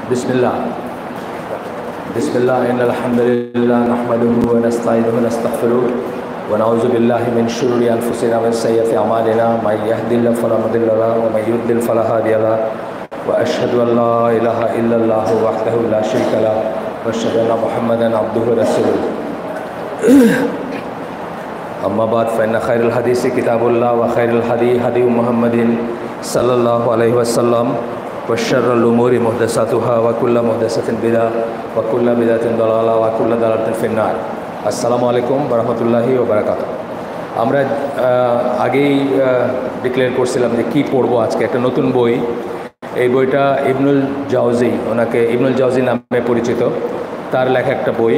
बिस्मिल्लाह बिस्मिल्लाह इन्नल हम्दुलिल्लाह नहमदुहु व नस्तईनुहु व नस्तगफिरुहु व नऊज़ु बिल्लाहि मिन शुरूरि अनफुसिना व सय्यिआति अमालिना मय यहदिल्लाहु फला मुदिल्ल लहु व मय युद्लिल फला हादिय लहु व अशहदु अन ला इलाहा इल्लल्लाहु वहदहु ला शरीका लहु व अशहदु अन्ना मुहम्मदन अब्दुहु व रसूलुहु अम्मा बाद फ़इन्न खैरुल हदीसी किताबुल्लाह व खैरुल हदी हदी मुहम्मदिन सल्लल्लाहु अलैहि वसल्लम व शर्रुल उमूरि मुहदसातुहा व कुल्लु मुहदसातिन बिदअह व कुल्लु बिदअतिन दलाला व कुल्लु दलालातिन फिन्नार। अस्सलामु आलैकुम व रहमतुल्लाहि व बाराकातुहू। আমরা আগেই ডিক্লেয়ার করছিলাম যে কী পড়বো আজকে, একটা নতুন বই। এই বইটা ইবনুল জাওজি, ওনাকে ইবনুল জাওজি নামে পরিচিত, তার লেখা একটা বই।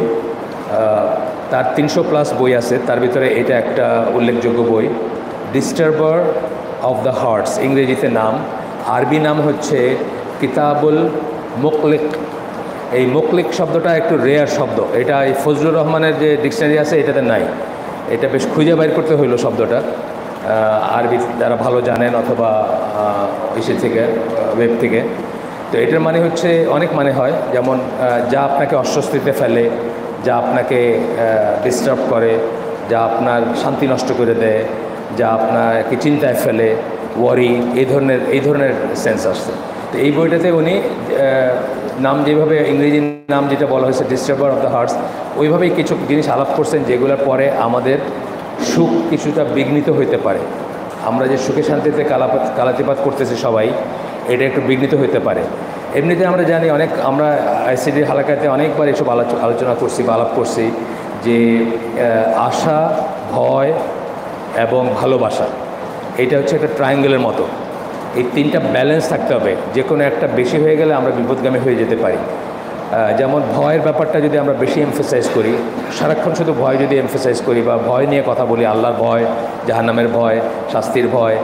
তার 300+ বই আছে, তার ভিতরে এটা একটা উল্লেখযোগ্য বই, ডিস্টার্বার অফ দ্য হার্টস ইংরেজিতে নাম, আরবি নাম হচ্ছে কিতাবুল মুকলিক। এই মুকলিক শব্দটা একটু রেয়ার শব্দ, এটা এই ফজলুর রহমানের যে ডিকশনারি আছে এটাতে নাই, এটা বেশ খুঁজে বাইর করতে হইল শব্দটা। আরবি যারা ভালো জানেন অথবা ইসে থেকে ওয়েব থেকে, তো এটার মানে হচ্ছে অনেক মানে হয়, যেমন যা আপনাকে অস্বস্তিতে ফেলে, যা আপনাকে ডিস্টার্ব করে, যা আপনার শান্তি নষ্ট করে দেয়, যা আপনাকে চিন্তায় ফেলে, ওয়ারি, এই ধরনের সেন্স আসছে। তো এই বইটাতে উনি নাম যেভাবে ইংরেজি নাম যেটা বলা হয়েছে ডিস্টার্বার অফ দ্য হার্টস, ওইভাবেই কিছু জিনিস আলাপ করছেন যেগুলোর পরে আমাদের সুখ কিছুটা বিঘ্নিত হইতে পারে। আমরা যে সুখে শান্তিতে কালাতিপাত করতেছি সবাই, এটা একটু বিঘ্নিত হইতে পারে। এমনিতে আমরা জানি আমরা আইসিডির হালাকাতে অনেকবার এসব আলোচনা করছি বা আলাপ করছি যে আশা, ভয় এবং ভালোবাসা, এটা হচ্ছে একটা ট্রায়াঙ্গেলের মতো। এই তিনটা ব্যালেন্স থাকতে হবে, যে কোনো একটা বেশি হয়ে গেলে আমরা বিপদগামী হয়ে যেতে পারি। যেমন ভয়ের ব্যাপারটা যদি আমরা বেশি এমফেসাইজ করি, সারাক্ষণ শুধু ভয় যদি এমফেসাইজ করি বা ভয় নিয়ে কথা বলি, আল্লাহর ভয়, জাহান্নামের ভয়, শাস্তির ভয়,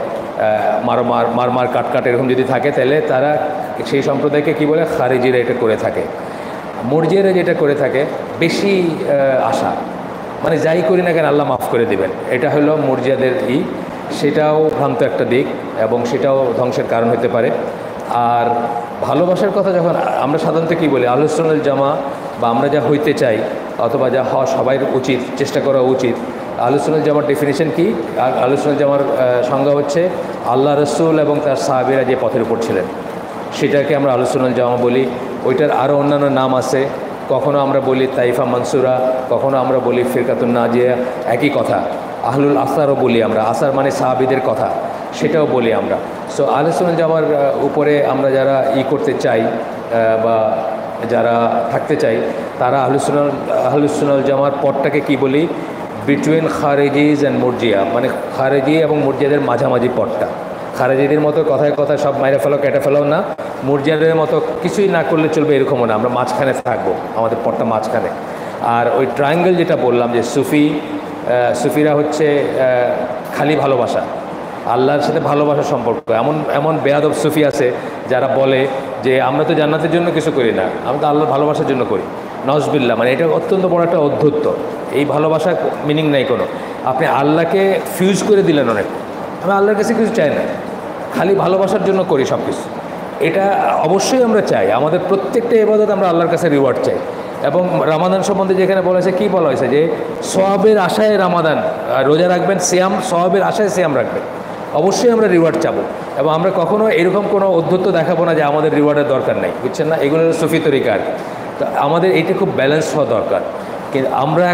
মার কাট এরকম যদি থাকে, তাহলে তারা সেই সম্প্রদায়কে কি বলে, খারিজিরা এটা করে থাকে। মুরজিয়ারা যেটা করে থাকে, বেশি আশা, মানে যাই করি না কেন আল্লাহ মাফ করে দিবেন, এটা হলো মুরজিয়াদের সেটাও ভ্রান্ত একটা দিক এবং সেটাও ধ্বংসের কারণ হতে পারে। আর ভালোবাসার কথা যখন আমরা সাধারণত কী বলি, আহলুস সুন্নাহ ওয়াল জামা, বা আমরা যা হইতে চাই অথবা যা হওয়া সবাই উচিত, চেষ্টা করা উচিত, আহলুস সুন্নাহ ওয়াল জামার ডেফিনিশন কি? আহলুস সুন্নাহ ওয়াল জামার সংজ্ঞা হচ্ছে আল্লাহ রসুল এবং তার সাহাবীরা যে পথের উপর ছিলেন, সেটাকে আমরা আহলুস সুন্নাহ ওয়াল জামা বলি। ওইটার আরও অন্যান্য নাম আছে, কখনও আমরা বলি তাইফা মানসুরা, কখনও আমরা বলি ফিরকাতুন নাজিয়া, একই কথা। আহলুল আসারও বলি আমরা, আসার মানে সাহাবীদের কথা, সেটাও বলি আমরা। সো আহলুস সুন্নাহ ওয়াল জামার উপরে আমরা যারা করতে চাই বা যারা থাকতে চাই, তারা আহলুস সুন্নাহ ওয়াল জামার পথটাকে কি বলি, বিটুইন খারেজিজ অ্যান্ড মুরজিয়া, মানে খারেজি এবং মুরজিয়াদের মাঝামাঝি পথটা। খারেজিদের মতো কথায় কথায় সব মাইরা ফেলো কেটে ফেলাও না, মুরজিয়াদের মতো কিছুই না করলে চলবে এরকমও না, আমরা মাঝখানে থাকবো, আমাদের পথটা মাঝখানে। আর ওই ট্রায়াঙ্গেল যেটা বললাম যে সুফিরা হচ্ছে খালি ভালোবাসা, আল্লাহর সাথে ভালোবাসার সম্পর্ক। এমন বেয়াদব সুফি আছে যারা বলে যে আমরা তো জান্নাতের জন্য কিছু করি না, আমরা তো আল্লাহর ভালোবাসার জন্য করি। নজবিল্লাহ, মানে এটা অত্যন্ত বড় একটা অধ্যত্ব। এই ভালোবাসার মিনিং নাই কোনো, আপনি আল্লাহকে ফিউজ করে দিলেন অনেক। আমি আল্লাহর কাছে কিছু চাই না, খালি ভালোবাসার জন্য করি সব কিছু। এটা অবশ্যই আমরা চাই, আমাদের প্রত্যেকটা ইবাদত আমরা আল্লাহর কাছে রিওয়ার্ড চাই। এবং রামাদান সম্বন্ধে যেখানে বলা হয়েছে, কী বলা হয়েছে যে সওয়াবের আশায় রামাদান রোজা রাখবেন, সিয়াম সওয়াবের আশায় সিয়াম রাখবেন, অবশ্যই আমরা রিওয়ার্ড চাবো। এবং আমরা কখনো এরকম কোনো অধ্যত্ব দেখাবো না যে আমাদের রিওয়ার্ডের দরকার নেই, বুঝছেন না? এগুলো সুফি তরিকার। তো আমাদের এইটা খুব ব্যালেন্স হওয়া দরকার। কিন্তু আমরা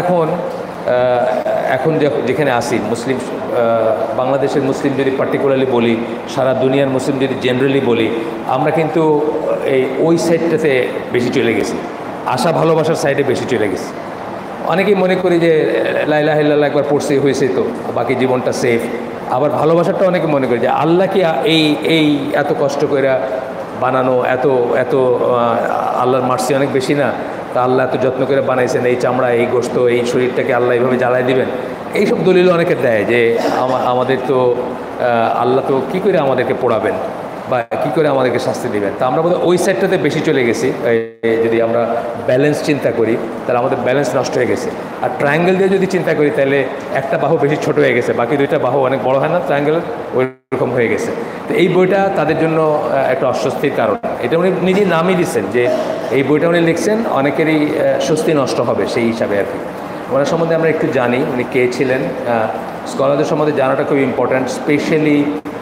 এখন যেখানে আসি, মুসলিম, বাংলাদেশের মুসলিম যদি পার্টিকুলারলি বলি, সারা দুনিয়ার মুসলিম যদি জেনারেলি বলি, আমরা কিন্তু ওই সাইডটাতে বেশি চলে গেছি, আশা ভালোবাসার সাইডে বেশি চলে গেছি। অনেকেই মনে করি যে লা ইলাহা ইল্লাল্লাহ একবার পড়ছি হয়েছে, তো বাকি জীবনটা সেফ। আবার ভালোবাসাটা অনেকে মনে করি যে আল্লাহ কি এই এত কষ্ট করে বানানো, এত আল্লাহর মার্সি অনেক বেশি না? তা আল্লাহ এত যত্ন করে বানাইছেন, এই চামড়া, এই গোশত, এই শরীরটাকে আল্লাহ এইভাবে জ্বালায় দিবেন। এইসব দলিল অনেকে দেয় যে আমাদের তো আল্লাহ তো কী করে আমাদেরকে পোড়াবেন, বা কী করে আমাদেরকে শাস্তি দেবেন। তা আমরা বোধহয় ওই সাইডটাতে বেশি চলে গেছি। যদি আমরা ব্যালেন্স চিন্তা করি তাহলে আমাদের ব্যালেন্স নষ্ট হয়ে গেছে। আর ট্রায়াঙ্গেল দিয়ে যদি চিন্তা করি তাহলে একটা বাহু বেশি ছোট হয়ে গেছে, বাকি দুইটা বাহু অনেক বড় হয় না, ট্রায়াঙ্গেলের ওইরকম হয়ে গেছে। তো এই বইটা তাদের জন্য একটা অস্বস্তির কারণ। এটা উনি নিজেই নামই দিচ্ছেন যে এই বইটা উনি লিখছেন অনেকেরই স্বস্তি নষ্ট হবে সেই হিসাবে আর কি। ওনার সম্বন্ধে আমরা একটু জানি উনি কে ছিলেন। স্কলারদের সম্বন্ধে জানাটা খুব ইম্পর্ট্যান্ট, স্পেশালি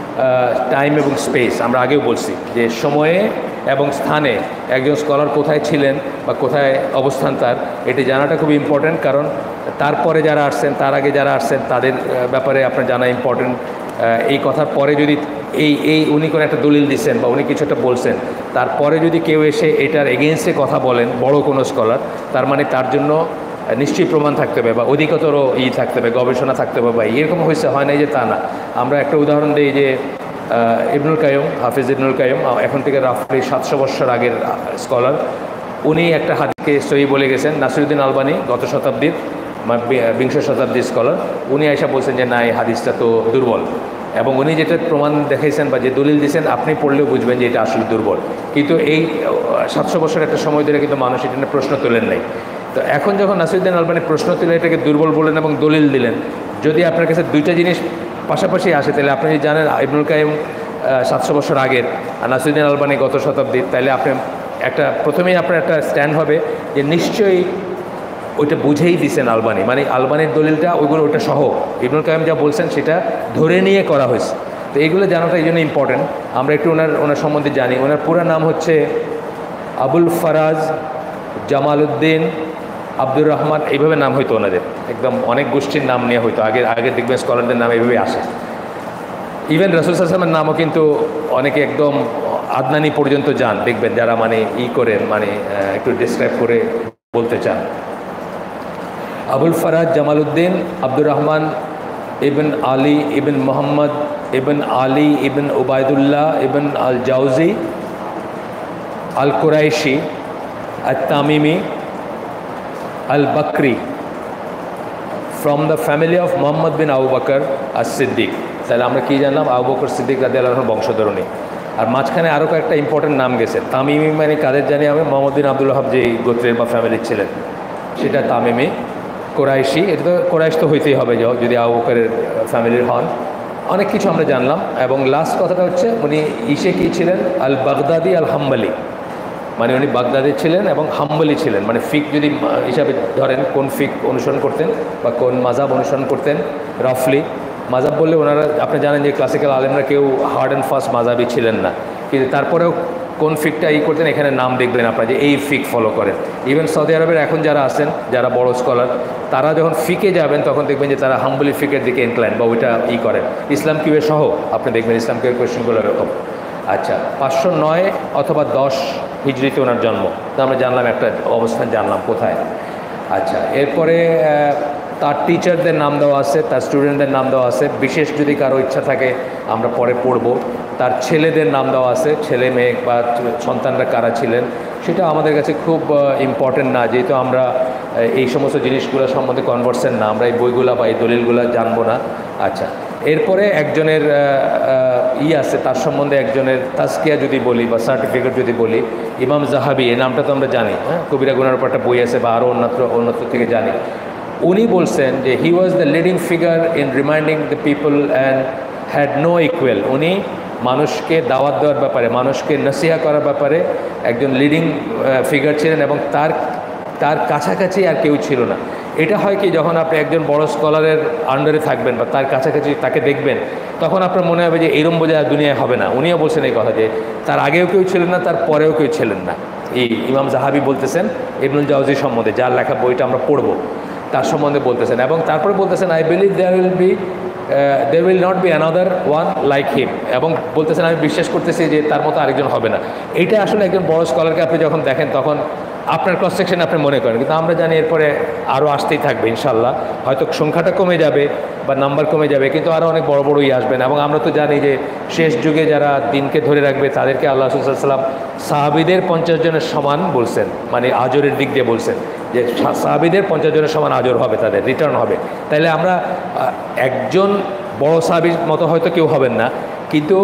টাইম এবং স্পেস। আমরা আগেও বলছি যে সময়ে এবং স্থানে একজন স্কলার কোথায় ছিলেন বা কোথায় অবস্থান তার, এটি জানাটা খুব ইম্পর্ট্যান্ট। কারণ তারপরে যারা আসছেন, তার আগে যারা আসছেন, তাদের ব্যাপারে আপনার জানা ইম্পর্ট্যান্ট। এই কথার পরে যদি এই উনি কোনো একটা দলিল দিচ্ছেন বা উনি কিছু একটা বলছেন, তারপরে যদি কেউ এসে এটার এগেনস্টে কথা বলেন, বড় কোনো স্কলার, তার মানে তার জন্য নিশ্চয়ই প্রমাণ থাকতে হবে বা অধিকতর থাকতে হবে, গবেষণা থাকতে হবে বা এরকম হয়েছে, হয় না যে তা না। আমরা একটা উদাহরণ দিই যে ইবনুল কাইয়ুম, হাফিজ ইবনুল কাইয়ুম, এখন থেকে রাফলি 700 বছর আগের স্কলার, উনি একটা হাদিসকে সহি বলে গেছেন। নাসিরুদ্দিন আলবানি গত শতাব্দীর বিংশ শতাব্দীর স্কলার, উনি এসে বলছেন যে না, এই হাদিসটা তো দুর্বল। এবং উনি যেটা প্রমাণ দেখাইছেন বা যে দলিল দিয়েছেন আপনি পড়লেও বুঝবেন যে এটা আসলে দুর্বল। কিন্তু এই 700 বছর একটা সময় ধরে কিন্তু মানুষ এটা নিয়ে প্রশ্ন তোলেন নাই। তো এখন যখন নাসিরুদ্দিন আলবানি প্রশ্ন তুলে এটাকে দুর্বল বললেন এবং দলিল দিলেন, যদি আপনার কাছে দুইটা জিনিস পাশাপাশি আসে তাহলে আপনি যদি জানেন ইবনুল কাইয়ুম 700 বছর আগের আর নাসিরুদ্দিন আলবানি গত শতাব্দীর, তাহলে আপনি প্রথমেই আপনার একটা স্ট্যান্ড হবে যে নিশ্চয়ই ওইটা বুঝেই দিছেন আলবানি, মানে আলবানির দলিলটা ওইটা সহ ইবনুল কাইয়ুম যা বলছেন সেটা ধরে নিয়ে করা হয়েছে। তো এইগুলো জানাটা এই জন্য ইম্পর্টেন্ট। আমরা একটু ওনার সম্বন্ধে জানি। ওনার পুরো নাম হচ্ছে Abul Faraj Jamaluddin Abdur Rahman, এইভাবে নাম হইতো ওনাদের। একদম অনেক গোষ্ঠীর নাম নিয়ে হইতো আগে দেখবেন স্কলারদের নাম এইভাবে আসে। ইভেন রাসূল সাল্লাল্লাহু আলাইহি ওয়াসাল্লামের নামও কিন্তু অনেকে একদম আদনানি পর্যন্ত যান, দেখবেন যারা মানে করে মানে একটু ডিসক্রাইব করে বলতে চান। Abul Faraj Jamaluddin Abdur Rahman ibn Ali ibn Mohammad ibn Ali ibn Ubaydullah ibn al Jawzi al Qurashi al Tamimi al Bakri from the family of Mohammad bin Abu Bakr as Siddiq. তাহলে আমরা কী জানলাম? আবু বকর সিদ্দিক রাদিয়াল্লাহু আনহুর বংশধরণী। আর মাঝখানে আরও কয়েকটা important নাম গেছে। তামিমি মানে কাদের জানি আমি? মোহাম্মদ বিন আব্দুল ওয়াহাব যে গোত্রের বা ফ্যামিলির ছিলেন সেটা তামিমি। কোরাইশি, এটা তো কোরাইশ তো হইতেই হবে যদি আবু বকরের ফ্যামিলির হন। অনেক কিছু আমরা জানলাম। এবং লাস্ট কথাটা হচ্ছে উনি কী ছিলেন? আল বাগদাদি আল হাম্বলি, মানে উনি বাগদাদি ছিলেন এবং হাম্বলি ছিলেন। মানে ফিক যদি হিসাবে ধরেন কোন ফিক অনুসরণ করতেন বা কোন মাযহাব অনুসরণ করতেন, রাফলি মাযহাব বললে ওনারা আপনি জানেন যে ক্লাসিক্যাল আলেমরা কেউ হার্ড অ্যান্ড ফাস্ট মাযহাবই ছিলেন না, কিন্তু তারপরেও কোন ফিকটা করতেন এখানে নাম দেখবেন আপনারা যে এই ফিক ফলো করেন। ইভেন সৌদি আরবের এখন যারা আছেন, যারা বড় স্কলার, তারা যখন ফিকে যাবেন তখন দেখবেন যে তারা হাম্বলি ফিকের দিকে ইনক্লাইন বা ওইটা করেন। ইসলাম কিউবে সহ আপনি দেখবেন ইসলাম কিউবের কোয়েশ্চেনগুলো এরকম। আচ্ছা, 509 অথবা 10 হিজরিতে ওনার জন্ম। তো আমরা জানলাম একটা অবস্থান, জানলাম কোথায়। আচ্ছা, এরপরে তার টিচারদের নাম দেওয়া আছে, তার স্টুডেন্টদের নাম দেওয়া আছে। বিশেষ যদি কারো ইচ্ছা থাকে আমরা পরে পড়ব। তার ছেলেদের নাম দেওয়া আছে, ছেলে মেয়ে বা সন্তানরা কারা ছিলেন সেটা আমাদের কাছে খুব ইম্পর্টেন্ট না, যেহেতু আমরা এই সমস্ত জিনিসগুলো সম্বন্ধে কনভার্সেন্ট না, আমরা এই বইগুলা বা এই দলিলগুলো জানবো না। আচ্ছা, এরপরে একজনের আছে, তার সম্বন্ধে একজনের তাজকিয়া যদি বলি বা সার্টিফিকেট যদি বলি, ইমাম জাহাবি, এই নামটা তো আমরা জানি, হ্যাঁ, কবিরা গুনার উপর একটা বই আছে বা আরও অন্যত্র থেকে জানি। উনি বলছেন যে he was the leading figure in reminding the people and had no equal. উনি মানুষকে দাওয়াত দেওয়ার ব্যাপারে, মানুষকে নসিহা করার ব্যাপারে একজন লিডিং ফিগার ছিলেন এবং তার কাছাকাছি আর কেউ ছিল না। এটা হয় কি, যখন আপনি একজন বড় স্কলারের আন্ডারে থাকবেন বা তার কাছাকাছি তাকে দেখবেন, তখন আপনার মনে হবে যে এরম বোঝা দুনিয়ায় হবে না। উনিও বলছেন এই কথা যে তার আগেও কেউ ছিলেন না, তার পরেও কেউ ছিলেন না। এই ইমাম জাহাবি বলতেছেন ইবনুল জাওজি সম্বন্ধে, যার লেখা বইটা আমরা পড়ব, তার সম্বন্ধে বলতেছেন। এবং তারপরে বলতেছেন I believe there will not be another one like him, এবং বলতেছেন আমি বিশ্বাস করতেছি যে তার মতো আরেকজন হবে না। এটা আসলে একজন বড় স্কলারকে আপনি যখন দেখেন তখন আপনার ক্রস সেকশন আপনি মনে করেন, কিন্তু আমরা জানি এরপরে আরও আসতেই থাকবে ইনশাল্লাহ। হয়তো সংখ্যাটা কমে যাবে বা নাম্বার কমে যাবে, কিন্তু আরও অনেক বড় বড়ই আসবেন। এবং আমরা তো জানি যে শেষ যুগে যারা দিনকে ধরে রাখবে তাদেরকে আল্লাহ রাসূল সাল্লাল্লাহু আলাইহি ওয়াসাল্লাম সাহাবীদের 50 জনের সমান বলছেন, মানে আজরের দিক দিয়ে বলছেন যে সাহাবীদের 50 জনের সমান আজর হবে, তাদের রিটার্ন হবে। তাইলে আমরা একজন বড় সাহাবীর মতো হয়তো কেউ হবেন না, কিন্তু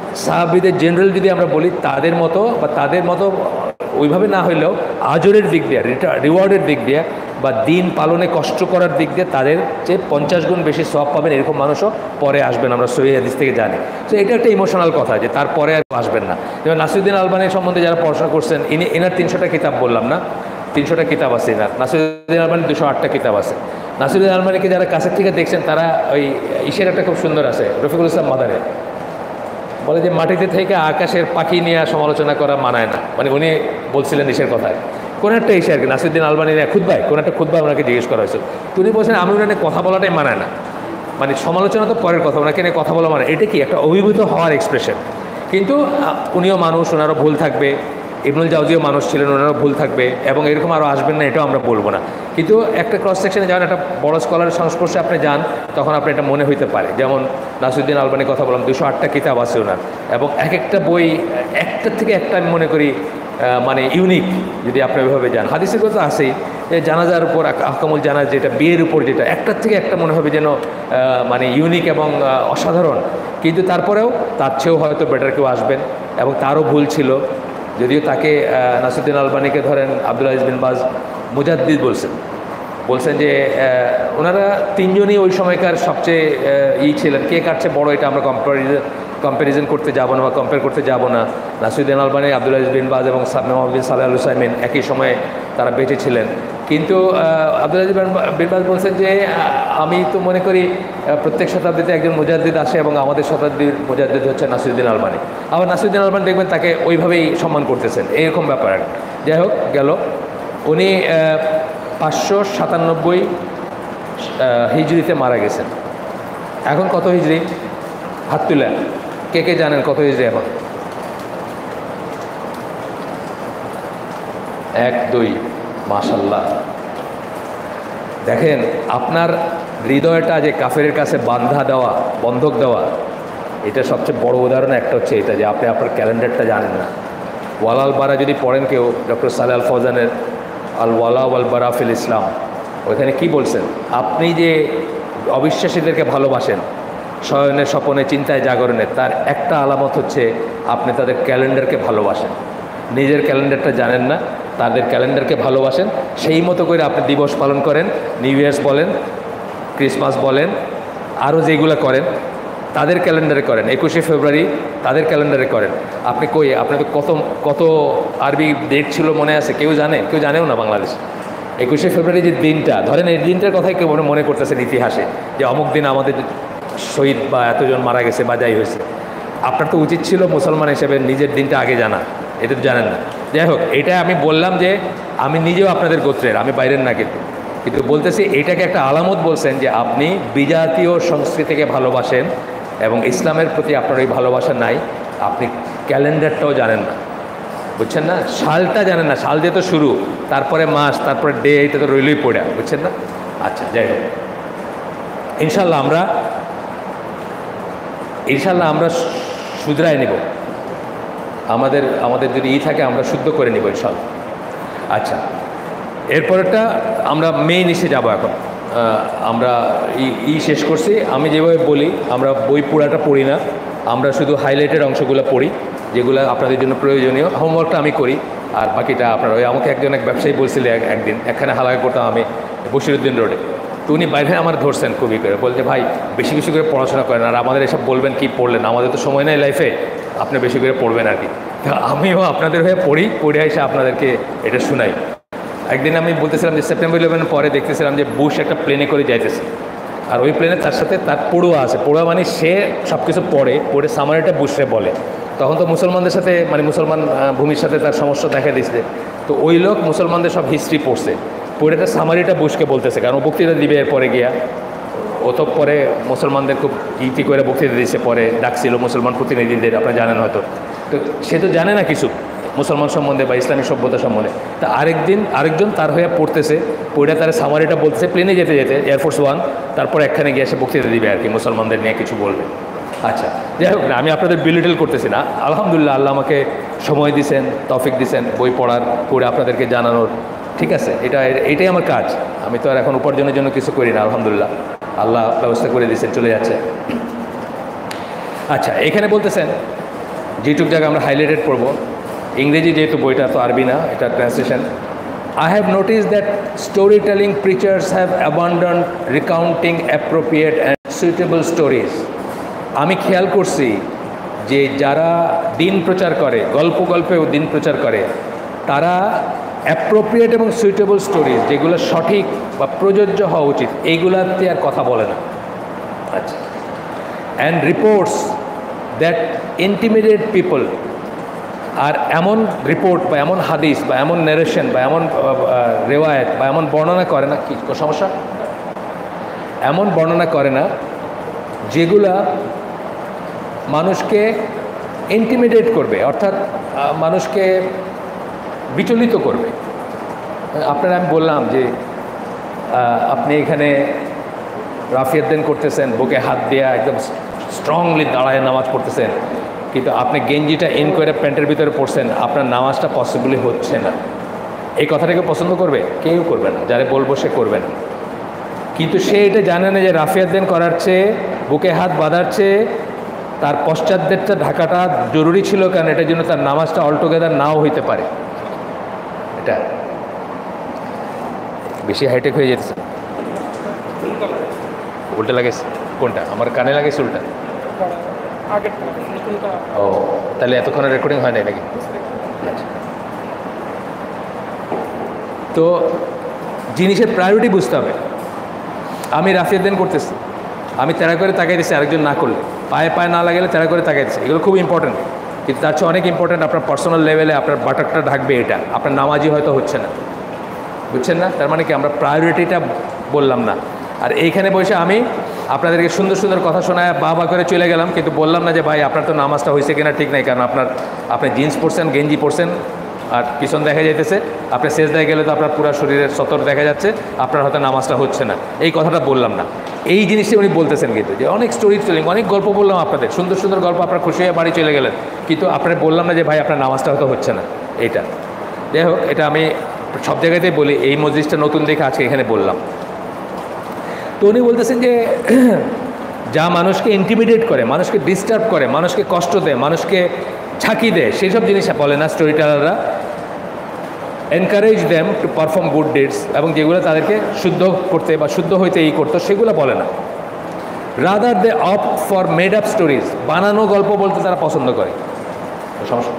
সাহাবীদের জেনারেল যদি আমরা বলি তাদের মতো ওইভাবে না হইলেও আজরের দিক দিয়ে, রিওয়ার্ডের দিক দিয়ে বা দিন পালনে কষ্ট করার দিক দিয়ে তাদের চেয়ে 50 গুণ বেশি সওয়াব পাবেন, এরকম মানুষও পরে আসবেন, আমরা সহিহ হাদিস থেকে জানি। তো এটা একটা ইমোশনাল কথা যে তারপরে আর আসবেন না। যেমন নাসিরুদ্দিন আলবানীর সম্বন্ধে যারা পড়াশোনা করছেন, এনার 300টা কিতাব বললাম না, 300টা কিতাব আছে এনার। নাসিরুদ্দিন আলবানীর 208টা কিতাব আছে। নাসিরুদ্দিন আলবানীকে যারা কাছের থেকে দেখছেন তারা ওই ইসের একটা খুব সুন্দর আছে, রফিকুল ইসলাম মাদারে বলে যে মাটিতে থেকে আকাশের পাখি নিয়ে সমালোচনা করা মানায় না, মানে উনি বলছিলেন ইসের কথায় কোন একটা ইসে আর কি, নাসিরুদ্দিন আলবানী খুতবায় কোন একটা খুতবায় ওনাকে জিজ্ঞেস করা হয়েছিল, তিনি বলছেন আমি ওনাকে কথা বলাটাই মানায় না, মানে সমালোচনা তো পরের কথা, ওনাকে নিয়ে কথা বলা মানে এটা কি একটা অভিভূত হওয়ার এক্সপ্রেশন। কিন্তু উনিও মানুষ, ওনারও ভুল থাকবে, ইবনুল জাওজিও মানুষ ছিলেন, ওনারও ভুল থাকবে, এবং এরকম আরও আসবেন না এটাও আমরা বলবো না। কিন্তু একটা ক্রস সেকশনে যান, একটা বড় স্কলারের সংস্পর্শে আপনি যান, তখন আপনি এটা মনে হইতে পারে। যেমন নাসিরুদ্দিন আলবানীর কথা বললাম, 208টা কিতাব আছে ওনার, এবং এক একটা বই একটার থেকে একটা আমি মনে করি মানে ইউনিক। যদি আপনি ওইভাবে যান, হাদিসের কথা আছেই যে জানাজার উপর আহকামুল জানাজ, যেটা বিয়ের উপর, যেটা একটার থেকে একটা মনে হবে যেন মানে ইউনিক এবং অসাধারণ। কিন্তু তারপরেও তার চেয়েও হয়তো বেটার কেউ আসবেন, এবং তারও ভুল ছিল। যদিও তাকে নাসিরুদ্দিন আলবানীকে ধরেন আব্দুল আজিজ বিন বাজ মুজাদ্দিদ বলছেন যে ওনারা তিনজনই ওই সময়কার সবচেয়ে ছিলেন। কে কাটছে বড় এটা আমরা কম্প্যারিজন করতে যাব না বা কম্পেয়ার করতে যাব না। নাসিরুদ্দিন আলবানী, আব্দুল আজিজ বিন বাজ এবং মোহাম্মদ বিন সালেহ আল উসাইমিন একই সময়ে তারা বেঁচে ছিলেন। কিন্তু আব্দুল আজিজ বিন বাজ বলছেন যে আমি তো মনে করি প্রত্যেক শতাব্দীতে একজন মুজাদ্দিদ আসে, এবং আমাদের শতাব্দীর মুজাদ্দিদ হচ্ছে নাসিরুদ্দিন আলবানী। আবার নাসিরুদ্দিন আলবানী দেখবেন তাকে ওইভাবেই সম্মান করতেছেন, এরকম ব্যাপার। যাই হোক গেল, উনি 597 হিজরিতে মারা গেছেন। এখন কত হিজরি? হাত তুলেন, কে কে জানেন কত হিজরি এখন? 1 2 মাশাল্লাহ। দেখেন আপনার হৃদয়টা যে কাফেরের কাছে বন্ধক দেওয়া, এটা সবচেয়ে বড় উদাহরণ একটা হচ্ছে এটা যে আপনি আপনার ক্যালেন্ডারটা জানেন না। ওয়ালাল বারা যদি পড়েন কেউ, ডক্টর সালেহ আল ফৌজানের আল ওয়ালা ওয়াল বারা ফিল ইসলাম, ওইখানে কি বলছেন? আপনি যে অবিশ্বাসীদেরকে ভালোবাসেন, শয়নে স্বপনে চিন্তায় জাগরণে, তার একটা আলামত হচ্ছে আপনি তাদের ক্যালেন্ডারকে ভালোবাসেন। নিজের ক্যালেন্ডারটা জানেন না, তাদের ক্যালেন্ডারকে ভালোবাসেন, সেই মতো করে আপনি দিবস পালন করেন, নিউ ইয়ার্স বলেন, ক্রিসমাস বলেন, আরও যেগুলো করেন তাদের ক্যালেন্ডারে করেন। 21শে ফেব্রুয়ারি তাদের ক্যালেন্ডারে করেন। আপনি কই, আপনাদের কত আরবি ডেট ছিল মনে আছে? কেউ জানে? কেউ জানেও না বাংলাদেশ। 21শে ফেব্রুয়ারি যে দিনটা, ধরেন এই দিনটার কথাই কেউ মনে করতেছেন ইতিহাসে যে অমুক দিন আমাদের শহীদ বা এতজন মারা গেছে বা যাই হয়েছে। আপনার তো উচিত ছিল মুসলমান হিসেবে নিজের দিনটা আগে জানা, এটা তো জানেন না। যাই হোক, এটা আমি বললাম যে আমি নিজেও আপনাদের গোত্রের, আমি বাইরের না, কিন্তু বলতেছি এটাকে একটা আলামত বলছেন যে আপনি বিজাতীয় সংস্কৃতিকে ভালোবাসেন এবং ইসলামের প্রতি আপনার ওই ভালোবাসা নাই। আপনি ক্যালেন্ডারটাও জানেন না, বুঝছেন না? সালটা জানেন না, সাল দিয়ে তো শুরু, তারপরে মাস, তারপরে ডে, এটা তো রইলই পড়ে, বুঝছেন না? আচ্ছা, যাই হোক, ইনশাল্লাহ আমরা শুধরাই নেব। আমাদের যদি থাকে আমরা শুদ্ধ করে নেব ইনশাল্লাহ। আচ্ছা, এরপরেরটা আমরা মেইন ইসে যাব। এখন আমরা শেষ করছি। আমি যেভাবে বলি, আমরা বই পুরাটা পড়ি না, আমরা শুধু হাইলাইটের অংশগুলো পড়ি, যেগুলো আপনাদের জন্য প্রয়োজনীয়। হোমওয়ার্কটা আমি করি, আর বাকিটা আপনারা আমাকে এক ব্যবসায়ী বলছিল একদিন, একখানে হালাকা করতাম আমি বশিরউদ্দিন রোডে। তো উনি বাইরে আমার ধরছেন খুবই করে, বলতে ভাই বেশি বেশি করে পড়াশোনা করেন, আর আমাদের এসব বলবেন কি পড়লেন, আমাদের তো সময় নেই লাইফে, আপনি বেশি করে পড়বেন আর কি। আমিও আপনাদের হয়ে পড়ে এসে আপনাদেরকে এটা শোনাই। একদিন আমি বলতেছিলাম যে সেপ্টেম্বর 11 পরে দেখতেছিলাম যে বুশ একটা প্লেনে করে যাইতেছে, আর ওই প্লেনে তার সাথে তার পড়ুয়া আছে। পড়ুয়া মানে সে সব কিছু পড়ে সামারিটা বুশরে বলে। তখন তো মুসলমানদের সাথে, মানে মুসলমান ভূমির সাথে তার সমস্যা দেখা দিচ্ছে। তো ওই লোক মুসলমানদের সব হিস্ট্রি পড়ছে, পড়েটা সামারিটা বুশকে বলতেছে, কারণ বক্তৃতা দিবে এরপরে গিয়া। ও তো পরে মুসলমানদের খুব ইতি করে বক্তৃতা দিচ্ছে, পরে ডাকছিল মুসলমান প্রতিনিধিদের, আপনারা জানেন হয়তো। তো সে তো জানে না কিছু মুসলমান সম্বন্ধে বা ইসলামিক সভ্যতা সম্বন্ধে। তা আরেকজন তার হয়ে পড়তেছে, পড়ে তার সামারিটা বলতেছে প্লেনে যেতে এয়ারফোর্স 1, তারপর একখানে গিয়ে এসে বক্তৃতা দিবে আর কি, মুসলমানদের নিয়ে কিছু বলবে। আচ্ছা, যাই হোক না, আমি আপনাদের বিলিটেল করতেছি না। আলহামদুলিল্লাহ, আল্লাহ আমাকে সময় দিয়েছেন, তৌফিক দিয়েছেন বই পড়ার, পড়ে আপনাদেরকে জানানোর। ঠিক আছে, এটাই আমার কাজ। আমি তো আর এখন উপার্জনের জন্য কিছু করি না, আলহামদুলিল্লাহ আল্লাহ ব্যবস্থা করে দিয়েছেন, চলে যাচ্ছে। আচ্ছা, এখানে বলতেছেন যেটুক জায়গা আমরা হাইলাইটেড পড়ব, ইংরেজি যেহেতু বইটা তো আরবি না, এটা translation. I have noticed that storytelling preachers have abandoned recounting appropriate and suitable stories. আমি খেয়াল করছি যে যারা দিন প্রচার করে, গল্পেও দিন প্রচার করে, তারা অ্যাপ্রোপ্রিয়েট এবং সুইটেবল স্টোরিজ, যেগুলো সঠিক বা প্রযোজ্য হওয়া উচিত, এইগুলাতে আর কথা বলে না। আচ্ছা, and reports that intimidate people, আর এমন রিপোর্ট বা এমন হাদিস বা এমন ন্যারেশন বা এমন রেওয়ায়ত বা এমন বর্ণনা করে না, কি সমস্যা, এমন বর্ণনা করে না যেগুলা মানুষকে ইন্টিমিডেট করবে, অর্থাৎ মানুষকে বিচলিত করবে। আপনারা আমি বললাম যে আপনি এখানে রাফিয়াদ্দিন করতেছেন, বুকে হাত দেওয়া একদম স্ট্রংলি দাঁড়ায় নামাজ পড়তেছেন, কিন্তু আপনি গেঞ্জিটা ইন করে প্যান্টের ভিতরে পড়ছেন, আপনার নামাজটা পসিবলি হচ্ছে না। এই কথাটাকে পছন্দ করবে? কেউ করবে না, যারা বলবো সে করবে না। কিন্তু সে এটা জানে না যে রাফিয়াদ্দিন করার চেয়ে, বুকে হাত বাঁধার চেয়ে তার পশ্চাৎদেরটা ঢাকাটা জরুরি ছিল, কারণ এটার জন্য তার নামাজটা অলটুগেদার নাও হইতে পারে। এটা বেশি হাইটেক হয়ে যেতেছে। উল্টা লাগেছে কোনটা? আমার কানে লাগেছে উল্টা। ও, তাহলে এতক্ষণে রেকর্ডিং হয় নাই নাকি? তো জিনিসের প্রায়োরিটি বুঝতে হবে। আমি রাফিয়াদ্দিন করতেছি, আমি তেড়া করে তাকাইতেছি, আরেকজন না করলে পায়ে না লাগালে তেড়া করে তাকাইতেছি, এগুলো খুব ইম্পর্টেন্ট। কিন্তু তার চেয়ে অনেক ইম্পর্টেন্ট আপনার পার্সোনাল লেভেলে আপনার বাটাকটা ঢাকবে, এটা আপনার নামাজি হয়তো হচ্ছে না, বুঝছেন না? তার মানে কি আমরা প্রায়োরিটিটা বললাম না। আর এইখানে বসে আমি আপনাদেরকে সুন্দর সুন্দর কথা শোনায় বা করে চলে গেলাম, কিন্তু বললাম না যে ভাই আপনার তো নামাজটা হয়েছে কিনা ঠিক নাই, কারণ আপনি জিন্স পরছেন, গেঞ্জি পরছেন, আর পিছন দেখা যাইতেছে, আপনি সেজদায় গেলে তো আপনার পুরো শরীরের সতর দেখা যাচ্ছে, আপনার হয়তো নামাজটা হচ্ছে না, এই কথাটা বললাম না। এই জিনিসটা উনি বলতেছেন কিন্তু, যে অনেক স্টোরি টেলিং, অনেক গল্প বললাম আপনাদের, সুন্দর সুন্দর গল্প, আপনার খুশি হয়ে বাড়ি চলে গেলেন, কিন্তু আপনার বললাম না যে ভাই আপনার নামাজটা হয়তো হচ্ছে না। এইটা যাই হোক, এটা আমি সব জায়গাতেই বলি, এই মজলিসটা নতুন দেখে আজকে এখানে বললাম। তো উনি বলতেছেন যে যা মানুষকে ইন্টিমিডেট করে, মানুষকে ডিস্টার্ব করে, মানুষকে কষ্ট দেয়, মানুষকে ঝাঁকি দেয়, সেই সব জিনিস বলে না স্টোরি টেলাররা। Encourage them to perform good deeds, এবং যেগুলো তাদেরকে শুদ্ধ করতে বা শুদ্ধ হইতে করতো সেগুলো বলে না। Rather they opt for made up stories, বানানো গল্প বলতে তারা পছন্দ করে। সমস্যা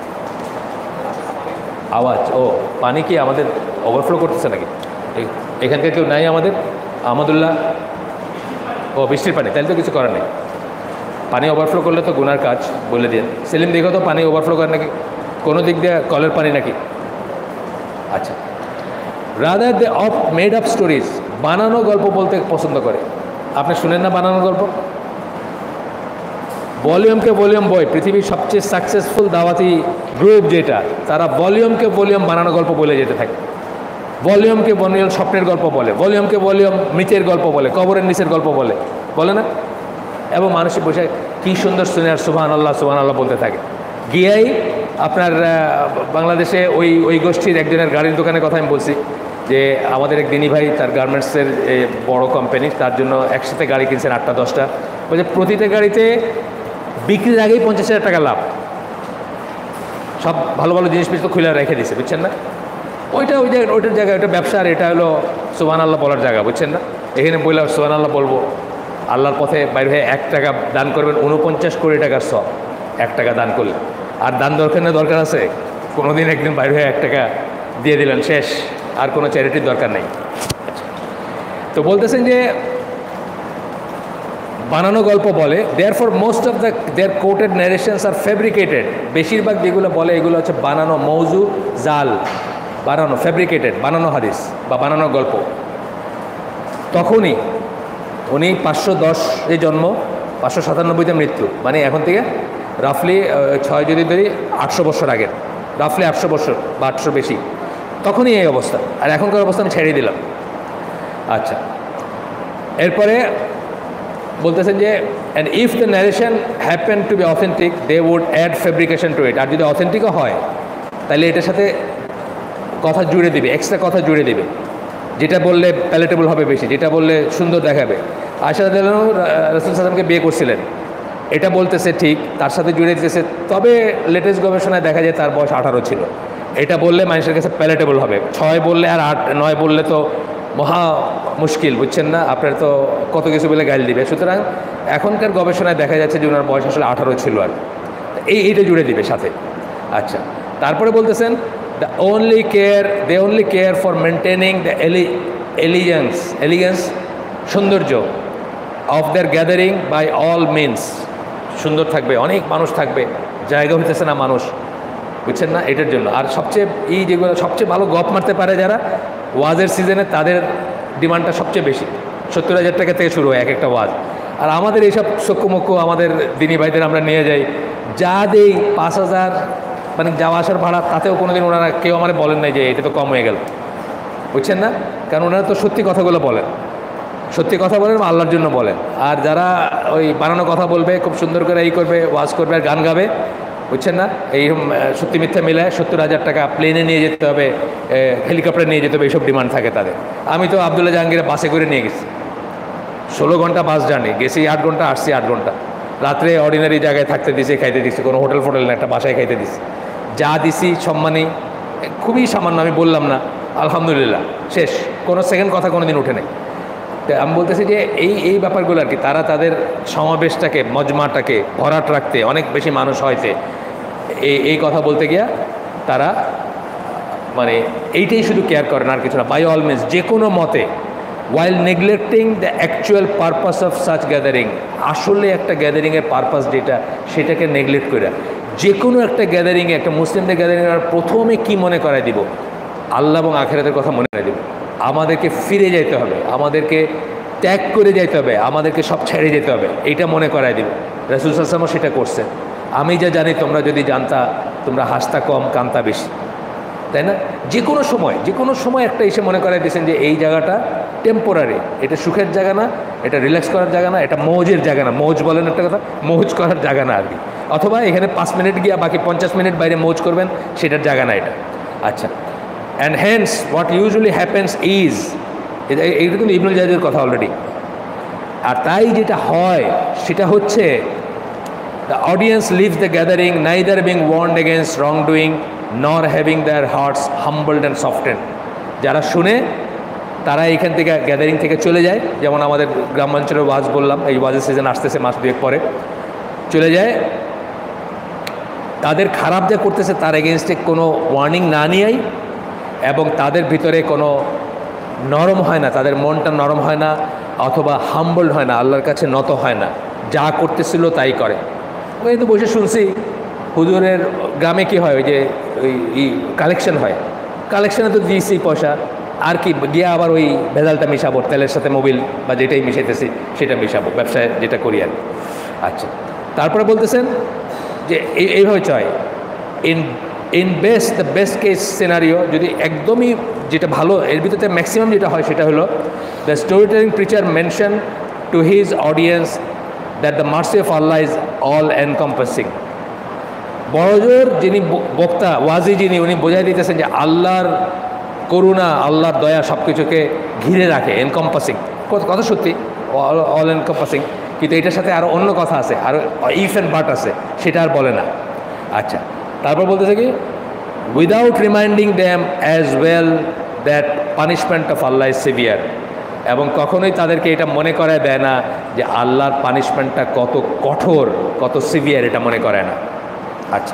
আওয়াজ, ও পানি কি আমাদের ওভারফ্লো করতেছে নাকি? এখানকার কেউ নাই আমাদের? আহমদুল্লাহ, ও বৃষ্টির পানি, তাহলে তো কিছু করার নেই। পানি ওভারফ্লো করলে তো গুনার কাজ, বলে দিন। সেলিম, দেখো তো পানি ওভারফ্লো করে নাকি, কোনো দিক দিয়ে কলের পানি নাকি? আচ্ছা, rather they of made up stories, বানানো গল্প বলতে পছন্দ করে। আপনি শুনেন না বানানো গল্প? ভলিউমকে ভলিউম বই, পৃথিবীর সবচেয়ে সাকসেসফুল দাওয়াতি গ্রুপ যেটা, তারা ভলিউমকে ভলিউম বানানো গল্প বলে যেতে থাকে। ভলিউমকে ভলিউম স্বপ্নের গল্প বলে, ভলিউমকে ভলিউম মৃতের গল্প বলে, কবরের নিচের গল্প বলে না? এবং মানুষের বসে কী সুন্দর শুনে আর সুবহান আল্লাহ বলতে থাকে। গিয়াই আপনার বাংলাদেশে ওই গোষ্ঠীর একজনের গাড়ির দোকানের কথা আমি বলছি, যে আমাদের এক দিনী ভাই, তার গার্মেন্টসের বড় কোম্পানি, তার জন্য একসাথে গাড়ি কিনছেন 8টা 10টা, বলছে প্রতিটা গাড়িতে বিক্রির আগেই 50,000 টাকা লাভ, সব ভালো ভালো জিনিসপত্র খুলে রেখে দিছে, বুঝছেন না? ওইটার জায়গা, ওইটা ব্যবসা, আর এটা হলো সুবহান আল্লাহ বলার জায়গা, বুঝছেন না? এখানে বললে সুবহান আল্লাহ বলবো, আল্লাহর পথে বাইর হয়ে 1 টাকা দান করবেন, 49 কোটি টাকার সব 1 টাকা দান করলে। আর দান দরকার আছে? কোনো দিন একদিন বাইর হয়ে 1 টাকা দিয়ে দিলেন, শেষ, আর কোনো চ্যারিটির দরকার নেই। তো বলতেছেন যে বানানো গল্প বলে, therefore most of their quoted narrations are fabricated, বেশিরভাগ যেগুলো বলে এগুলো হচ্ছে বানানো, মৌজু, জাল, বানানো, ফেব্রিকেটেড, বানানো হাদিস বা বানানো গল্প। তখনই উনি 510-এ জন্ম, 597-তে মৃত্যু, মানে এখন থেকে রাফলি 6 যদি ধরি 800 বছর আগের, রাফলি 800 বছর বা 800 বেশি, তখনই এই অবস্থা। আর এখনকার অবস্থা আমি ছেড়ে দিলাম। আচ্ছা, এরপরে বলতেছেন যে and if the narration happen to be authentic they would add fabrication to it, আর যদি অথেন্টিকও হয় তাহলে এটার সাথে কথা জুড়ে দিবে, এক্সট্রা কথা জুড়ে দিবে, যেটা বললে প্যালেটেবল হবে বেশি, যেটা বললে সুন্দর দেখাবে। আয়েশা রাদিয়াল্লাহু আনহা রাসূল সাল্লাল্লাহু আলাইহি ওয়াসাল্লামকে বিয়ে করছিলেন, এটা বলতেছে ঠিক, তার সাথে জুড়ে দিতেছে, তবে লেটেস্ট গবেষণায় দেখা যায় তার বয়স 18 ছিল। এটা বললে মানুষের কাছে প্যালেটেবল হবে, 6 বললে আর 8 9 বললে তো মহা মুশকিল, বুঝছেন না, আপনার তো কত কিছু বলে গাইল দিবে। সুতরাং এখনকার গবেষণায় দেখা যাচ্ছে যে ওনার বয়স আসলে 18 ছিল আর এইটা জুড়ে দিবে সাথে। আচ্ছা, তারপরে বলতেছেন they only care for maintaining the elegance সৌন্দর্য of their gathering by all means. সুন্দর থাকবে, অনেক মানুষ থাকবে, জায়গা হইতেছে না মানুষ, বুঝছেন না, এটার জন্য। আর সবচেয়ে যেগুলো সবচেয়ে ভালো গপ মারতে পারে যারা ওয়াজের সিজনে, তাদের ডিমান্ডটা সবচেয়ে বেশি, 70,000 টাকা থেকে শুরু হয় এক একটা ওয়াজ। আর আমাদের এইসব সক্কুমক্কু আমাদের দিনী ভাইদের আমরা নিয়ে যাই, যা দেই 5,000 মানে যাওয়া আসার ভাড়া, তাতেও কোনোদিন ওনারা কেউ আমার বলেন নাই যে এটা তো কম হয়ে গেল, বুঝছেন না, কারণ ওনারা তো সত্যি কথাগুলো বলেন, সত্যি কথা বলেন, আল্লাহর জন্য বলেন। আর যারা ওই বানানো কথা বলবে, খুব সুন্দর করে এই করবে, ওয়াজ করবে আর গান গাবে, বুঝছেন না, এইরকম সত্যি মিথ্যা মিলায় 70,000 টাকা প্লেনে নিয়ে যেতে হবে, হেলিকপ্টারে নিয়ে যেতে হবে, এইসব ডিমান্ড থাকে তাদের। আমি তো আবদুল্লাহ জাহাঙ্গীরে বাসে করে নিয়ে গেছি, 16 ঘন্টা বাস জার্নি, গেছি 8 ঘন্টা, আসছি 8 ঘন্টা, রাত্রে অর্ডিনারি জায়গায় থাকতে দিছি, খাইতে দিছি, কোনো হোটেল ফোটেল না, একটা বাসায় খাইতে দিছি, যা দিছি সম্মানী খুবই সামান্য, আমি বললাম না, আলহামদুলিল্লাহ, শেষ, কোনো সেকেন্ড কথা কোনো দিন উঠে নেই। তো আমি বলতেছি যে এই ব্যাপারগুলো আর কি, তারা তাদের সমাবেশটাকে, মজমাটাকে ভরাট রাখতে, অনেক বেশি মানুষ হয়তে এই কথা বলতে গিয়া তারা মানে এইটাই শুধু কেয়ার করেন, আর কিছু না, বাই অল মিনস, যে কোনো মতে, while neglecting the actual purpose of such gathering. আসলে একটা গ্যাদারিংয়ের পারপাস যেটা, সেটাকে নেগলেক্ট করে যে কোনো একটা গ্যাদারিংয়ে, একটা মুসলিমদের গ্যাদারিংয়ে প্রথমে কি মনে করায় দিব, আল্লাহ এবং আখিরাতের কথা মনে করায় দিব। আমাদেরকে ফিরে যেতে হবে, আমাদেরকে ত্যাগ করে যেতে হবে, আমাদেরকে সব ছেড়ে যেতে হবে, এইটা মনে করায় দিব। রাসূল সাল্লাল্লাহু আলাইহি ওয়াসাল্লাম সেটা করছেন। আমি যা জানি তোমরা যদি জানতা, তোমরা হাসতা কম, কানতা বেশি, তাই না? যে কোনো সময় একটা এসে মনে করাই দিয়েছেন যে এই জায়গাটা টেম্পোরারি, এটা সুখের জায়গা না, এটা রিল্যাক্স করার জায়গা না, এটা মৌজের জায়গা না, মৌজ বলেন একটা কথা, মৌজ করার জায়গা না আর কি, অথবা এখানে 5 মিনিট গিয়া বাকি 50 মিনিট বাইরে মৌজ করবেন, সেটার জায়গা না এটা। আচ্ছা, and hence what usually happens is, এইটা কিন্তু ইবনুল জাওজির কথা অলরেডি। আর তাই যেটা হয় সেটা হচ্ছে, the audience leaves the gathering neither being warned against wrong doing nor having their hearts humbled and softened. যারা শুনে তারা এইখান থেকে গ্যাদারিং থেকে চলে যায়, যেমন আমাদের গ্রামাঞ্চলের ওয়াজ বললাম, এই ওয়াজের সিজন আসতেছে মাস 2 পরে, চলে যায়। তাদের খারাপ যা করতেছে তার এগেনস্টে কোনো ওয়ার্নিং না নিয়েই, এবং তাদের ভিতরে কোনো নরম হয় না, তাদের মনটা নরম হয় না, অথবা হাম্বলড হয় না, আল্লাহর কাছে নত হয় না, যা করতেছিল তাই করে। ওই তো বসে শুনছি হুজুরের গ্রামে কি হয়, ওই যে ওই কালেকশন হয়, কালেকশনে তো দিয়েছি পয়সা, আর কি গিয়ে আবার ওই ভেজালটা মিশাবো, তেলের সাথে মোবিল বা যেটাই মিশাইতেছি সেটা মিশাবো, ব্যবসায় যেটা করি আর। আচ্ছা, তারপরে বলতেছেন যে এইভাবে চাই in the best case scenario, যদি একদমই যেটা ভালো, এর ভিতরে ম্যাক্সিমাম যেটা হয় সেটা হলো, the story telling preacher mention to his audience that the mercy of Allah is all encompassing. বড়জোর যিনি বক্তা, ওয়াজি যিনি, উনি বোঝাই দিতেছেন যে আল্লাহর করুণা, আল্লাহর দয়া সব কিছুকে ঘিরে রাখে, এনকম্পাসিং, কথা সত্যি, অল এনকম্পাসিং, কিন্তু এটার সাথে আরও অন্য কথা আছে, আর ইফ অ্যান্ড বাট আছে, সেটা আর বলে না। আচ্ছা, তারপর বলতেছে কি, without reminding them as well that punishment of Allah is severe, এবং কখনোই তাদেরকে এটা মনে করায় দেয় না যে আল্লাহর পানিশমেন্টটা কত কঠোর, কত সিভিয়ার, এটা মনে করে না। আচ্ছা,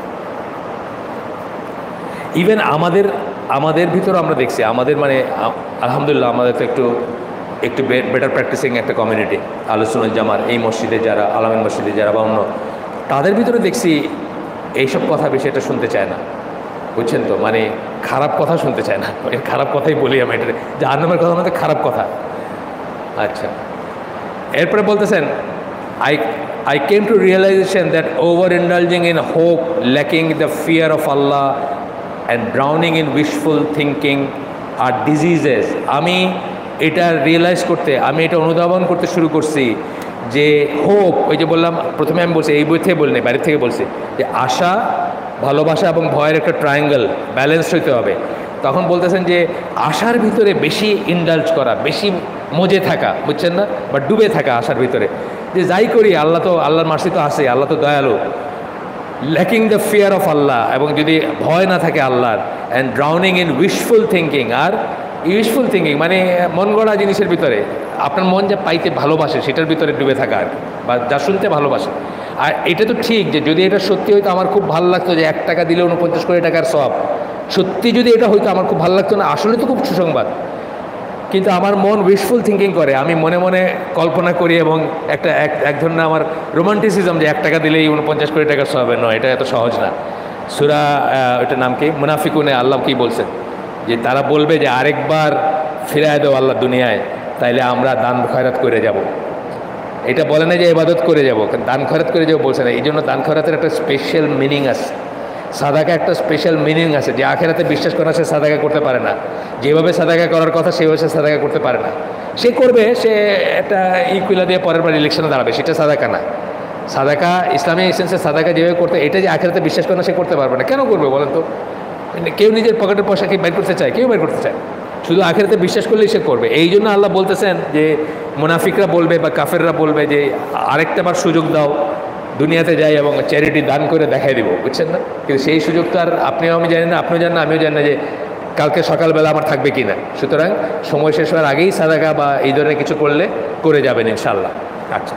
ইভেন আমাদের ভিতরে আমরা দেখছি, আমাদের মানে আলহামদুলিল্লাহ আমাদের তো একটু বেটার প্র্যাকটিসিং একটা কমিউনিটি, আহলে সুন্নাত জামার এই মসজিদে যারা, আলামিন মসজিদে যারা বা অন্য, তাদের ভিতরে দেখছি এইসব কথা বেশি এটা শুনতে চায় না, বুঝছেন তো, মানে খারাপ কথা শুনতে চায় না, খারাপ কথাই বলি আমি, এটা জাহান্নামের কথা আমাদের খারাপ কথা। আচ্ছা, এরপরে বলতেছেন, I came to realization that over-indulging in hope, lacking the fear of Allah, and drowning in wishful thinking are diseases. আমি এটা রিয়েলাইজ করতে, আমি এটা অনুধাবন করতে শুরু করছি যে হোপ, ওই যে বললাম প্রথমে, আমি বলছি এই বই থেকে বলিনি, বাইরে থেকে বলছি যে আশা, ভালোবাসা এবং ভয়ের একটা ট্রায়াঙ্গেল ব্যালেন্স হইতে হবে। তখন বলতেছেন যে আশার ভিতরে বেশি ইন্ডালজ করা, বেশি মজে থাকা, বুঝছেন না, বা ডুবে থাকা আশার ভিতরে, যে যাই করি আল্লাহ তো, আল্লাহর মার্সি তো আছে, আল্লাহ তো দয়ালু। Lacking the fear of Allah, এবং যদি ভয় না থাকে আল্লাহর, and drowning in wishful thinking. আর ইউজফুল থিঙ্কিং মানে মন গড়া জিনিসের ভিতরে, আপনার মন যা পাইতে ভালোবাসে সেটার ভিতরে ডুবে থাকা আর কি, বা যা শুনতে ভালোবাসে। আর এটা তো ঠিক যে যদি এটা সত্যি হইতো আমার খুব ভালো লাগতো যে 1 টাকা দিলে 49 কোটি টাকার সব, সত্যি যদি এটা হইতো আমার খুব ভালো লাগতো না? আসলে তো খুব সুসংবাদ। কিন্তু আমার মন উইশফুল থিঙ্কিং করে, আমি মনে মনে কল্পনা করি, এবং এক ধরনের আমার রোমান্টিসিজম যে 1 টাকা দিলেই 49 কোটি টাকার সব। নয়, এটা এত সহজ না। সূরা ওইটার নাম কি, মুনাফিকুনে, আল্লাহ কি বলছেন যে তারা বলবে যে আরেকবার ফিরায় দেও আল্লাহ দুনিয়ায়, তাইলে আমরা দান খয়রাত করে যাব। এটা বলে না যে ইবাদত করে যাব, দান খয়রাত করে যাবো বলছে না। এই জন্য দান খয়রাতের একটা স্পেশাল মিনিং আছে, সাদাকা একটা স্পেশাল মিনিং আছে। যে আখেরাতে বিশ্বাস করা সে সাদাকা করতে পারে না, যেভাবে সাদাকা করার কথা সেভাবে সে সাদাকা করতে পারে না। সে করবে, সে একটা ইকুইলা দিয়ে পরের বার ইলেকশনে দাঁড়াবে, সেটা সাদাকা না। সাদাকা ইসলামী এসেন্সে সাদাকা যেভাবে করতে, এটা যে আখেরাতে বিশ্বাস করে না সে করতে পারবে না। কেন করবে বলেন তো? কেউ নিজের পকেটের পয়সা কি বের করতে চায়? কেউ বের করতে চায়, শুধু আখেরাতে বিশ্বাস করলেই সে করবে। এই জন্য আল্লাহ বলতেছেন যে মুনাফিকরা বলবে বা কাফেররা বলবে যে আরেকটা বার সুযোগ দাও, দুনিয়াতে যাই এবং চ্যারিটি দান করে দেখাই দিব, বুঝছেন না? কিন্তু সেই সুযোগ তো আর আপনিও আমি জানি না, আপনিও জানেন না, আমিও জানি না যে কালকে সকালবেলা আমার থাকবে কি না। সুতরাং সময় শেষ হওয়ার আগেই সাদাকা বা এই ধরনের কিছু করলে করে যাবেন ইনশাল্লাহ। আচ্ছা,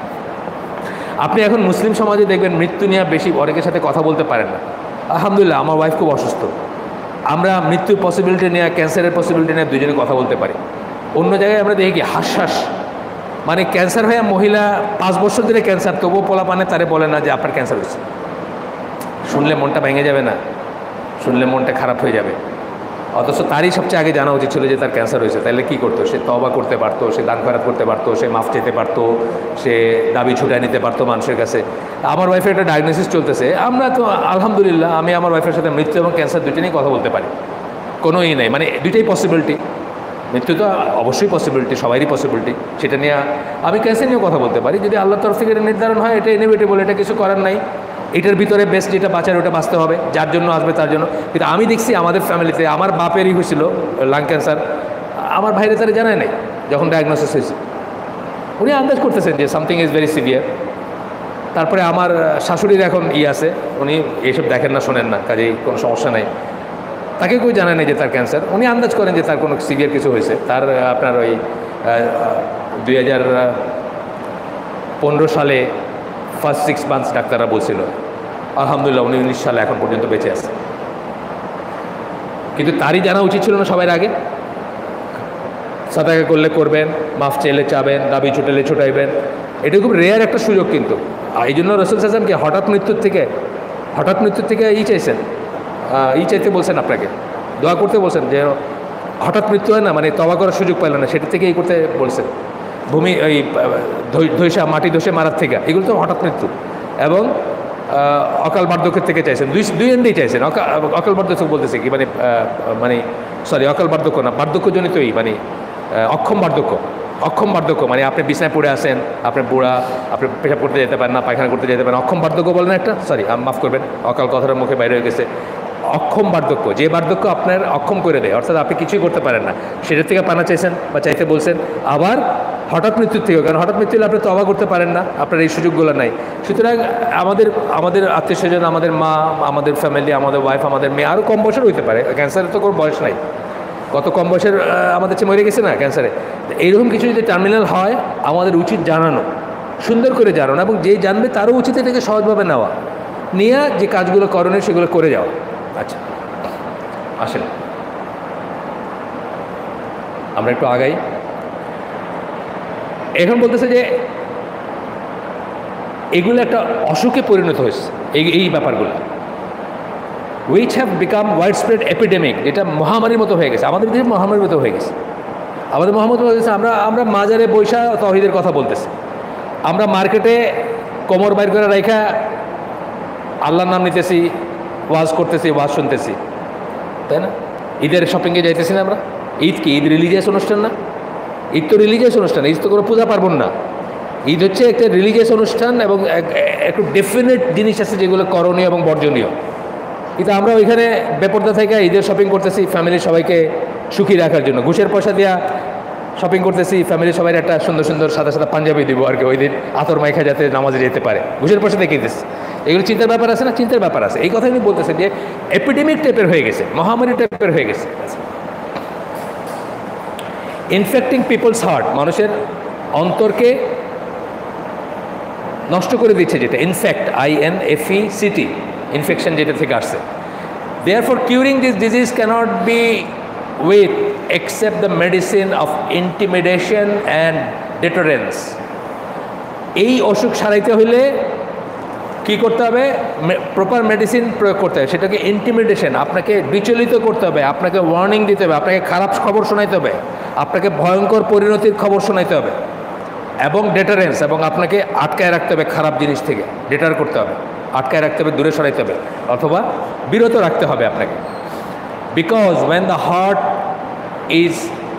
আপনি এখন মুসলিম সমাজে দেখবেন মৃত্যু নিয়ে বেশি অনেকের সাথে কথা বলতে পারেন না। আলহামদুলিল্লাহ, আমার ওয়াইফ খুব অসুস্থ, আমরা মৃত্যুর পসিবিলিটি নিয়ে, ক্যান্সারের পসিবিলিটি নিয়ে দুজনে কথা বলতে পারি। অন্য জায়গায় আমরা দেখি কি হাস, মানে ক্যান্সার হয়ে মহিলা 5 বছর ধরে ক্যান্সার, তবুও পোলা পানে তারে বলে না যে আপনার ক্যান্সার হয়েছে। শুনলে মনটা ভেঙে যাবে না? শুনলে মনটা খারাপ হয়ে যাবে। অথচ তারই সবচেয়ে আগে জানা উচিত ছিল যে তার ক্যান্সার হয়েছে। তাহলে কী করতো? সে তওবা করতে পারতো, সে দান খয়রাত করতে পারতো, সে মাফ চেতে পারতো, সে দাবি ছুটায় নিতে পারতো মানুষের কাছে। আমার ওয়াইফের একটা ডায়াগনোসিস চলতেছে, আমরা তো আলহামদুলিল্লাহ আমি আমার ওয়াইফের সাথে মৃত্যু এবং ক্যান্সার দুটো নিয়েই কথা বলতে পারি, কোনো ই নেই, মানে দুইটাই পসিবিলিটি। মৃত্যু তো অবশ্যই পসিবিলিটি, সবারই পসিবিলিটি, সেটা নিয়ে আমি ক্যান্সার নিয়েও কথা বলতে পারি। যদি আল্লাহর তরফ থেকে এটা নির্ধারণ হয় এটা ইনএভিটেবল, এটা কিছু করার নাই, এটার ভিতরে বেস্ট যেটা বাঁচার ওটা বাঁচতে হবে, যার জন্য আসবে তার জন্য। কিন্তু আমি দেখছি আমাদের ফ্যামিলিতে, আমার বাপেরই হয়েছিল লাং ক্যান্সার, আমার ভাইরে তারা জানায় নাই যখন ডায়াগনোসিস হয়েছে। উনি আন্দাজ করতেছেন যে সামথিং ইজ ভেরি সিভিয়ার। তারপরে আমার শাশুড়ির এখন আছে, উনি এইসব দেখেন না, শোনেন না, কাজেই কোনো সমস্যা নাই, তাকে কেউ জানায় নাই যে তার ক্যান্সার। উনি আন্দাজ করেন যে তার কোনো সিভিয়ার কিছু হয়েছে। তার আপনার ওই 2015 সালে ফার্স্ট 6 মান্থস ডাক্তাররা বলছিল। আলহামদুলিল্লাহ 19 সালে এখন পর্যন্ত বেঁচে আছে। কিন্তু তারই জানা উচিত ছিল না সবার আগে? সাদাকা করলে করবেন, মাফ চাইলে চাবেন, দাবি ছুটাইলে ছুটাইবেন, এটা খুব রেয়ার একটা সুযোগ। কিন্তু এই জন্য রাসূল সাল্লাল্লাহু আলাইহি ওয়াসাল্লাম কি হঠাৎ মৃত্যুর থেকে চাইছেন, চাইতে বলছেন, আপনাকে দোয়া করতে বলছেন যে হঠাৎ মৃত্যু হয় না, মানে তওবা করার সুযোগ পাইল না, সেটা থেকে করতে বলছেন। ভূমি এই ধৈসা, মাটি ধসে মারার থেকে, এগুলো তো হঠাৎ মৃত্যু। এবং অকাল বার্ধক্যের থেকে চাইছেন, দুই এন্ডেই চাইছেন। অকাল বার্ধক্য বলতেছে কি, মানে সরি, অকাল বার্ধক্য না, বার্ধক্যজনিতই, মানে অক্ষম বার্ধক্য, মানে আপনি বিছানায় পড়ে আসেন, আপনার বুড়া, আপনি পেশাব করতে যেতে পারেন না, পায়খানা করতে যেতে পারেন, অক্ষম বার্ধক্য বলেন একটা, সরি মাফ করবেন, অকাল কথাটা মুখে বাইরে হয়ে গেছে। অক্ষম বার্ধক্য, যে বার্ধক্য আপনার অক্ষম করে দেয়, অর্থাৎ আপনি কিছুই করতে পারেন না, সেটার থেকে পানা চাইছেন বা চাইতে বলছেন। আবার হঠাৎ মৃত্যুর থেকেও, কারণ হঠাৎ মৃত্যু হলে আপনি তওবা করতে পারেন না, আপনার এই সুযোগগুলো নাই। সুতরাং আমাদের আত্মীয় স্বজন, আমাদের মা, আমাদের ফ্যামিলি, আমাদের ওয়াইফ, আমাদের মেয়ে আরও কম বয়সের হইতে পারে, ক্যান্সারের তো কোনো বয়স নাই, কত কম বয়সের আমাদের চেয়ে মরে গেছে না ক্যান্সারে। এইরকম কিছু যদি টার্মিনাল হয়, আমাদের উচিত জানানো, সুন্দর করে জানানো, এবং যে জানবে তারও উচিত এটাকে সহজভাবে নেওয়া, নিয়ে যে কাজগুলো করণীয় সেগুলো করে যাওয়া। আচ্ছা আসেন আমরা একটু আগাই। এখন বলতেছে যে এগুলো একটা অসুখে পরিণত হয়েছে, এই ব্যাপারগুলো, which have become widespread epidemic, যেটা মহামারীর মতো হয়ে গেছে, আমাদের দেশে মহামারীর মতো হয়ে গেছে। আমাদের মহামারী হয়ে গেছে, আমরা মাজারে বৈশা তাওহীদের কথা বলতেছি, আমরা মার্কেটে কোমর বাইর করে রাইখা আল্লাহর নাম নিতেছি, ওয়াজ করতেছি, ওয়াজ শুনতেছি, তাই না? ঈদের শপিংয়ে যাইতেছি না আমরা। ঈদ কি? ঈদ রিলিজিয়াস অনুষ্ঠান না? ঈদ তো রিলিজিয়াস অনুষ্ঠান, ঈদ তো কোনো পূজা পার্বণ না। ঈদ হচ্ছে একটা রিলিজিয়াস অনুষ্ঠান, এবং একটু ডেফিনেট জিনিস আছে যেগুলো করণীয় এবং বর্জনীয়। কিন্তু আমরা ওইখানে বেপর্দা থেকে ঈদের শপিং করতেছি ফ্যামিলির সবাইকে সুখী রাখার জন্য, ঘুষের পয়সা দেওয়া শপিং করতেছি, ফ্যামিলি সবাই একটা সুন্দর সুন্দর সাদা সাদা পাঞ্জাবি দিব আর কি, ওই দিন আতর মাইখা যাতে নামাজে যেতে পারে, ঘুষের পয়সা দিয়ে কিনতেছে। এগুলো চিন্তার ব্যাপার আছে না? চিন্তার ব্যাপার আছে। এই কথা উনি বলতেছে যে এপিডেমিক টাইপের হয়ে গেছে, মহামারী টাইপের হয়ে গেছে। ইনফেক্টিং পিপলস হার্ট, মানুষের অন্তরকে নষ্ট করে দিচ্ছে, যেটা ইনফেক্ট, INFECT, ইনফেকশন যেটা থেকে আসছে। Therefore, curing this disease cannot be with except the medicine of intimidation and deterrence. এই অসুখ সারাইতে হইলে কি করতে হবে? প্রপার মেডিসিন প্রয়োগ করতে হবে। সেটাকে ইন্টিমিডেশন, আপনাকে বিচলিত করতে হবে, আপনাকে ওয়ার্নিং দিতে হবে, আপনাকে খারাপ খবর শোনাইতে হবে, আপনাকে ভয়ঙ্কর পরিণতির খবর শোনাইতে হবে, এবং ডেটারেন্স, এবং আপনাকে আটকায় রাখতে হবে খারাপ জিনিস থেকে, ডেটার করতে হবে, আটকায় রাখতে হবে, দূরে সরাইতে হবে, অথবা বিরত রাখতে হবে আপনাকে। Because when the heart is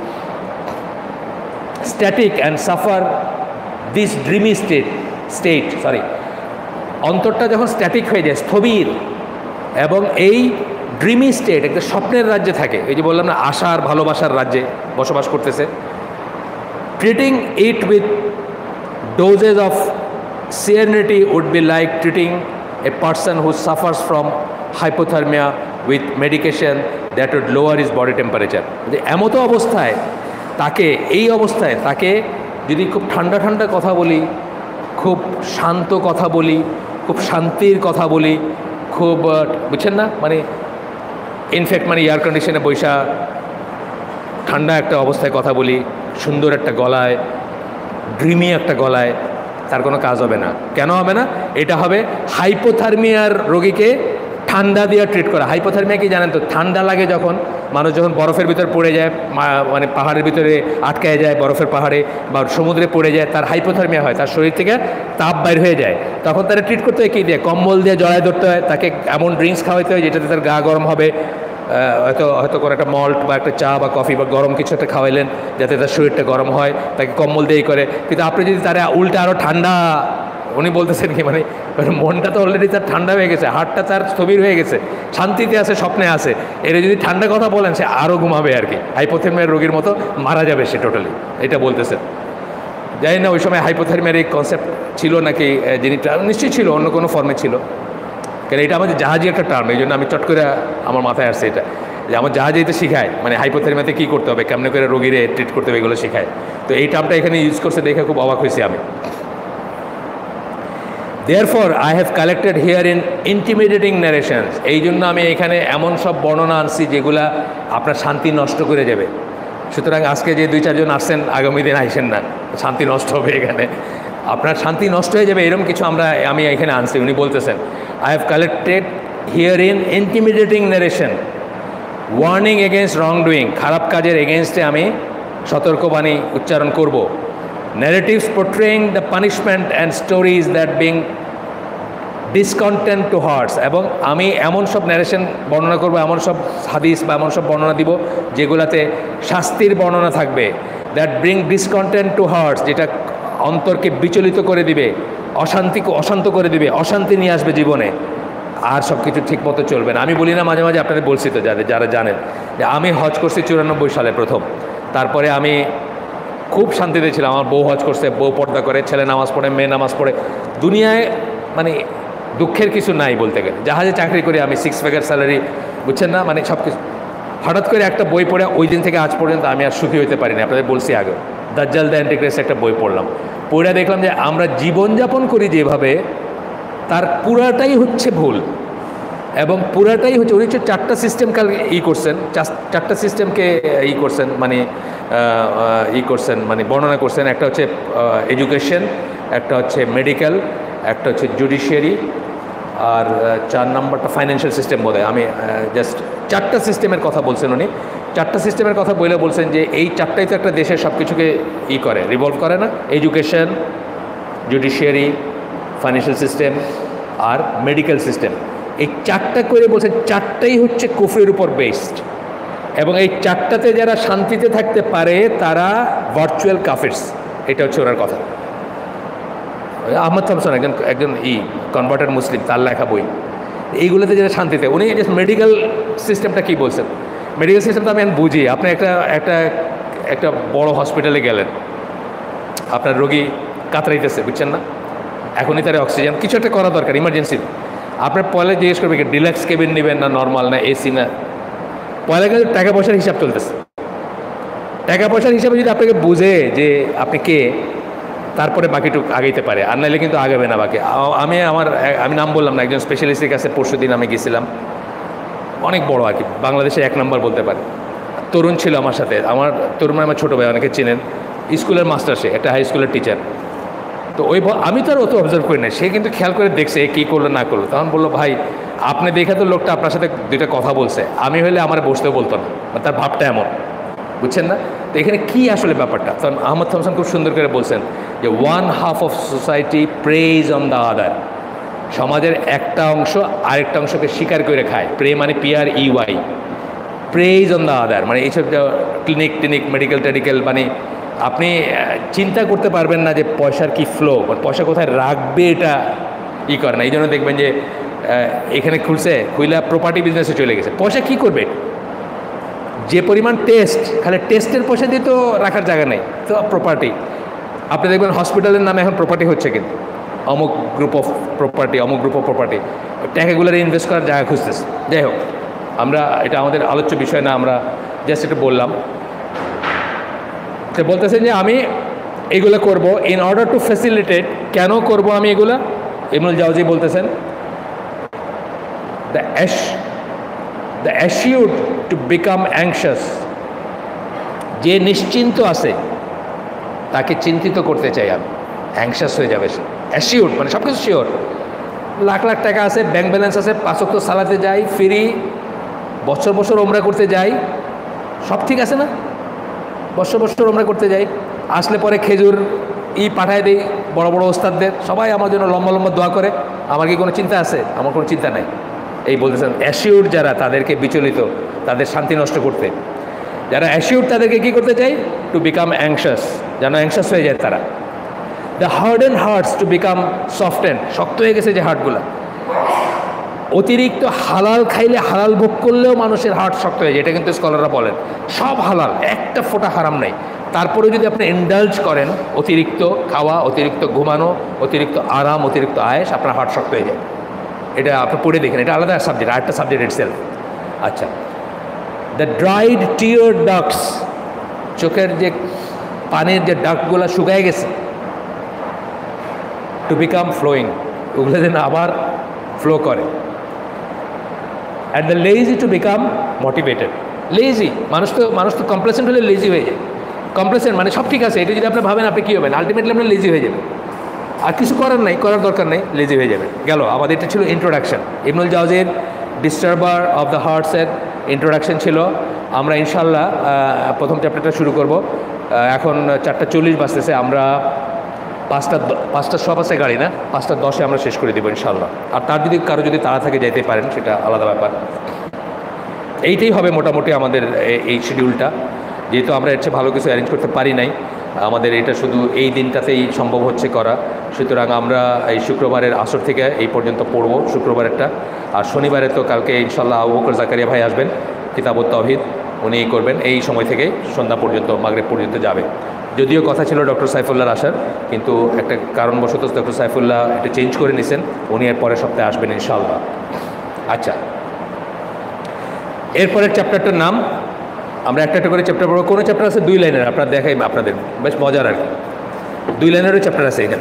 static and suffer this dreamy state, অন্তরটা যখন স্ট্যাটিক হয়ে যায়, স্থবির, এবং এই ড্রিমি স্টেট, একটা স্বপ্নের রাজ্যে থাকে, এই যে বললাম না, আশার ভালোবাসার রাজ্যে বসবাস করতেছে, treating it with doses of serenity would be like treating a person who suffers from hypothermia with medication that would lower his body temperature. যে এমতো অবস্থায় তাকে, এই অবস্থায় তাকে যদি খুব ঠান্ডা ঠান্ডা কথা বলি, খুব শান্ত কথা বলি, খুব শান্তির কথা বলি, খুব, বুঝছেন না, মানে ইনফ্যাক্ট মানে এয়ার কন্ডিশনে বৈশা ঠান্ডা একটা অবস্থায় কথা বলি, সুন্দর একটা গলায়, ড্রিমি একটা গলায়, তার কোনো কাজ হবে না। কেন হবে না? এটা হবে হাইপোথার্মিয়ার রোগীকে ঠান্ডা দিয়ে ট্রিট করা। হাইপোথার্মিয়া কি জানেন তো? ঠান্ডা লাগে যখন মানুষ, যখন বরফের ভিতরে পড়ে যায়, মানে পাহাড়ের ভিতরে আটকায় যায়, বরফের পাহাড়ে বা সমুদ্রে পড়ে যায়, তার হাইপোথার্মিয়া হয়, তার শরীর থেকে তাপ বাইর হয়ে যায়, তখন তারা ট্রিট করতে হয় কী দিয়ে? কম্বল দিয়ে জড়ায় ধরতে হয়, তাকে এমন ড্রিঙ্কস খাওয়াইতে হয় যেটাতে তার গা গরম হবে, হয়তো কোনো একটা মল্ট বা একটা চা বা কফি বা গরম কিছু একটা খাওয়াইলেন যাতে তার শরীরটা গরম হয়, তাকে কম্বল দিয়েই করে। কিন্তু আপনি যদি তারা উল্টা আরও ঠান্ডা, উনি বলতেছেন কি, মানে মনটা তো অলরেডি তার ঠান্ডা হয়ে গেছে, হার্টটা তার স্থবির হয়ে গেছে, শান্তিতে আছে, স্বপ্নে আছে, এর যদি ঠান্ডা কথা বলেন সে আরও ঘুমাবে আর কি, হাইপোথার্মিয়ার রোগীর মতো মারা যাবে সে টোটালি, এটা বলতেছেন। জানি না ওই সময় হাইপোথার্মিয়ার এই কনসেপ্ট ছিল নাকি, জিনিসটা নিশ্চয়ই ছিল, অন্য কোনো ফর্মে ছিল, কারণ এটা আমাদের জাহাজি একটা টার্ম, এই জন্য আমি চট করে আমার মাথায় আসছে এটা, যে আমার জাহাজে তো শেখায়, মানে হাইপোথার্মিয়াতে কী করতে হবে, কেমন করে রোগীরে ট্রিট করতে হবে, এগুলো শেখায়। তো এই টার্মটা এখানে ইউজ করছে দেখে খুব অবাক হয়েছি আমি। Therefore, I have collected here in intimidating narrations. এই জন্য আমি এখানে এমন সব বর্ণনা আনছি যেগুলা আপনার শান্তি নষ্ট করে যাবে। সুতরাং আজকে যে 2-4 জন আসছেন, আগামী দিন আইসেন না, শান্তি নষ্ট হবে এখানে, আপনার শান্তি নষ্ট হয়ে যাবে, এরকম কিছু আমি এখানে আনছি। উনি বলতেছেন, I have collected here in intimidating narration, warning against wrongdoing, খারাপ কাজের এগেনস্টে আমি সতর্কবাণী উচ্চারণ করব। Narratives portraying the punishment and stories that bring discontent to hearts, এবং আমি এমন সব ন্যারেশন বর্ণনা করব, এমন সব হাদিস বা এমন সব বর্ণনা দিব যেগুলাতে শাস্তির বর্ণনা থাকবে, that bring discontent to hearts, যেটা অন্তরকে বিচলিত করে দিবে, অশান্ত করে দিবে, অশান্তি নিয়ে আসবে জীবনে, আর সব কিছু ঠিক মতো চলবে না। আমি বলি না, মাঝে মাঝে আপনাদের বলছি তো, যারা জানেন যে আমি হজ করছি 94 সালে প্রথম, তারপরে আমি খুব শান্তিতে ছিলাম, আমার বউ হজ করছে, বউ পর্দা করে, ছেলে নামাজ পড়ে, মেয়ে নামাজ পড়ে, দুনিয়ায় মানে দুঃখের কিছু নাই বলতে গেলে। জাহাজে চাকরি করে আমি 6 ফিগার স্যালারি, বুঝছেন না, মানে সব কিছু। হঠাৎ করে একটা বই পড়ে ওই দিন থেকে আজ পর্যন্ত আমি আর সুখী হতে পারিনি। আপনাদের বলছি আগে, দাজ্জাল দ্য অ্যান্টিক্রাইস্ট একটা বই পড়লাম, পড়ে দেখলাম যে আমরা জীবনযাপন করি যেভাবে, তার পুরাটাই হচ্ছে ভুল, এবং পুরাটাই হচ্ছে, উনি হচ্ছে 4টা সিস্টেম করছেন, 4টা সিস্টেমকে করছেন, মানে বর্ণনা করছেন। একটা হচ্ছে এডুকেশন, একটা হচ্ছে মেডিকেল, একটা হচ্ছে জুডিশিয়ারি, আর 4 নম্বরটা ফাইন্যান্সিয়াল সিস্টেম বোধ হয়। আমি জাস্ট 4টা সিস্টেমের কথা বলছেন উনি। 4টা সিস্টেমের কথা বলছেন যে এই 4টাই তো একটা দেশের সব কিছুকে করে, রিভলভ করে না, এডুকেশন, জুডিশিয়ারি, ফাইন্যান্সিয়াল সিস্টেম আর মেডিকেল সিস্টেম। এই 4টা করে বলছেন, 4টাই হচ্ছে কুফরের উপর বেসড, এবং এই 4টাতে যারা শান্তিতে থাকতে পারে তারা ভার্চুয়াল কাফিরস, এটা হচ্ছে ওনার কথা। আহমদ থামসন একজন কনভার্টেড মুসলিম, তার লেখা বই, এইগুলোতে যারা শান্তিতে, উনি জাস্ট মেডিকেল সিস্টেমটা কী বলছেন, মেডিকেল সিস্টেমটা আমি বুঝি। আপনি একটা একটা বড় হসপিটালে গেলেন, আপনার রোগী কাতরাইতেছে, বুঝছেন না, এখনই তার অক্সিজেন কিছু একটা করা দরকার ইমার্জেন্সি। আপনার পয়লা জিজ্ঞেস করবে কি ডিলাক্স কেবিন নেবেন না নর্মাল না এসি না, পয়লা কিন্তু টাকা পয়সার হিসাব চলতেছে। টাকা পয়সার হিসাবে যদি আপনাকে বুঝে যে আপনি কে, তারপরে বাকিটুকু আগাইতে পারে, আর নাইলে কিন্তু আগাবে না বাকি। আমি নাম বললাম না, একজন স্পেশালিস্টের কাছে পরশু দিন আমি গেছিলাম, অনেক বড় আর কি, বাংলাদেশে 1 নম্বর বলতে পারে। তরুণ ছিল আমার সাথে, তরুণ আমার ছোটো ভাই, অনেকে চেনেন, স্কুলের মাস্টার, সে একটা হাই স্কুলের টিচার। তো আমি তো আর অত অবজার্ভ করি না, সে কিন্তু খেয়াল করে দেখছে কী করলো না করলো। তখন বললো ভাই আপনি দেখে তো লোকটা আপনার সাথে 2টা কথা বলছে, আমি হলে আমার বসতেও বলতো না, তার ভাবটা এমন, বুঝছেন না। তো এখানে কী আসলে ব্যাপারটা, তখন আহমদ থমসন খুব সুন্দর করে বলছেন যে 1/2 of society preys on the other. সমাজের একটা অংশ আরেকটা অংশকে স্বীকার করে খায়, প্রে মানে PREY, preys on the other, মানে এইসব ক্লিনিক মেডিকেল মানে আপনি চিন্তা করতে পারবেন না যে পয়সার কি ফ্লো, পয়সা কোথায় রাখবে এটা করে না। এই জন্য দেখবেন যে এখানে খুইলা প্রপার্টি বিজনেসে চলে গেছে। পয়সা কি করবে, যে পরিমাণ টেস্ট, খালি টেস্টের পয়সা দিয়ে তো রাখার জায়গা নেই, তো প্রপার্টি। আপনি দেখবেন হসপিটালের নামে এখন প্রপার্টি হচ্ছে, কিন্তু অমুক গ্রুপ অফ প্রপার্টি, টাকাগুলোর ইনভেস্ট করার জায়গা খুঁজতেছে। যাই হোক, এটা আমাদের আলোচ্য বিষয় না, আমরা জাস্ট এটা বললাম। তো বলতেছেন যে আমি এগুলো করব ইন অর্ডার টু ফ্যাসিলিটেট। কেন করব আমি এগুলা? ইবনুল জাওজি বলতেছেন the assured to become anxious, যে নিশ্চিন্ত আছে তাকে চিন্তিত করতে চাই আমি। অ্যাংশাস হয়ে যাবে সে, অ্যাসিউড মানে সব কিছু শিওর, লাখ লাখ টাকা আছে, ব্যাংক ব্যালেন্স আছে, 5 ওয়াক্ত সালাতে যাই, ফিরি, বছর ওমরা করতে যাই, সব ঠিক আছে না, বছর ওমরা করতে যাই, আসলে পরে খেজুর পাঠায় দেই বড় বড় ওস্তাদদের, সবাই আমার জন্য লম্বা দোয়া করে, আমার কি কোনো চিন্তা আছে? আমার কোনো চিন্তা নাই। এই বলতেছেন অ্যাসিউড যারা, তাদেরকে বিচলিত, তাদের শান্তি নষ্ট করতে। যারা অ্যাসিউড তাদেরকে কী করতে চাই? টু বিকাম অ্যাংশাস, যেন অ্যাংশাস হয়ে যায় তারা। The harden hearts to become soften, শক্ত হয়ে গেছে যে হার্টগুলা। অতিরিক্ত হালাল খাইলে, হালাল ভোগ করলেও মানুষের হার্ট শক্ত হয়ে যায়, এটা কিন্তু স্কলাররা বলেন। সব হালাল, একটা ফোঁটা হারাম নেই, তারপরে যদি আপনি ইন্ডালজ করেন, অতিরিক্ত খাওয়া, অতিরিক্ত ঘুমানো, অতিরিক্ত আরাম, অতিরিক্ত আয়েশ, আপনার হার্ট শক্ত হয়ে যায়। এটা আপনি পড়ে দেখেন, এটা আলাদা সাবজেক্ট, আরেকটা সাবজেক্ট ইটসেলফ। আচ্ছা, দ্য ড্রাইড টিয়ার ডাক্টস, চোখের যে পানির যে ডাক্টগুলো শুকায় গেছে, টু বিকাম ফ্লোয়িং, ওগুলো যেন আবার ফ্লো করে। And the lazy to become motivated. Lazy মানুষ তো কমপ্লেসেন্ট হলে লেজি হয়ে যায়। কমপ্লেসেন্ট মানে সব ঠিক আছে, এটা যদি আপনি ভাবেন আপনি কী হবেন, আলটিমেটলি আপনি লেজি হয়ে যাবেন, আর কিছু করার দরকার নেই, লেজি হয়ে যাবেন। গেল, আমাদের এটা ছিল ইন্ট্রোডাকশন। ইবনুল জাওজির ডিস্টার্বার অফ দ্য হার্টসের ইন্ট্রোডাকশন ছিল। আমরা ইনশাল্লাহ প্রথম চ্যাপ্টারটা শুরু করব। এখন 4:40 বাজতেছে, আমরা 5টা সব আছে গাড়ি না, 5:10 আমরা শেষ করে দেবো ইনশাল্লাহ। আর কারো যদি তাড়া থাকে যেতে পারেন, সেটা আলাদা ব্যাপার। এইটাই হবে মোটামুটি আমাদের এই শিডিউলটা, যেহেতু আমরা এর চেয়ে ভালো কিছু অ্যারেঞ্জ করতে পারি নাই, আমাদের এটা শুধু এই দিনটাতেই সম্ভব হচ্ছে করা। সুতরাং আমরা এই শুক্রবারের আসর থেকে এই পর্যন্ত পড়ব, শুক্রবারেরটা। আর শনিবারে তো কালকে ইনশাল্লাহ আবু বকর জাকারিয়া ভাই আসবেন, কিতাবুত তাওহীদ উনি করবেন। এই সময় থেকে সন্ধ্যা পর্যন্ত, মাগরিব পর্যন্ত যাবে। যদিও কথা ছিল ডক্টর সাইফুল্লাহর আসার, কিন্তু একটা কারণবশত ডক্টর সাইফুল্লাহ এটা চেঞ্জ করে নিয়েছেন, উনি এর পরের সপ্তাহে আসবেন ইনশাল্লাহ। আচ্ছা, এরপরের চ্যাপ্টারটার নাম, আমরা একটা করে চ্যাপ্টার পড়ব। কোনো চ্যাপ্টার আছে 2 লাইনের, আপনার দেখাই আপনাদের, বেশ মজার আর কি। 2 লাইনেরও চ্যাপ্টার আছে এখানে।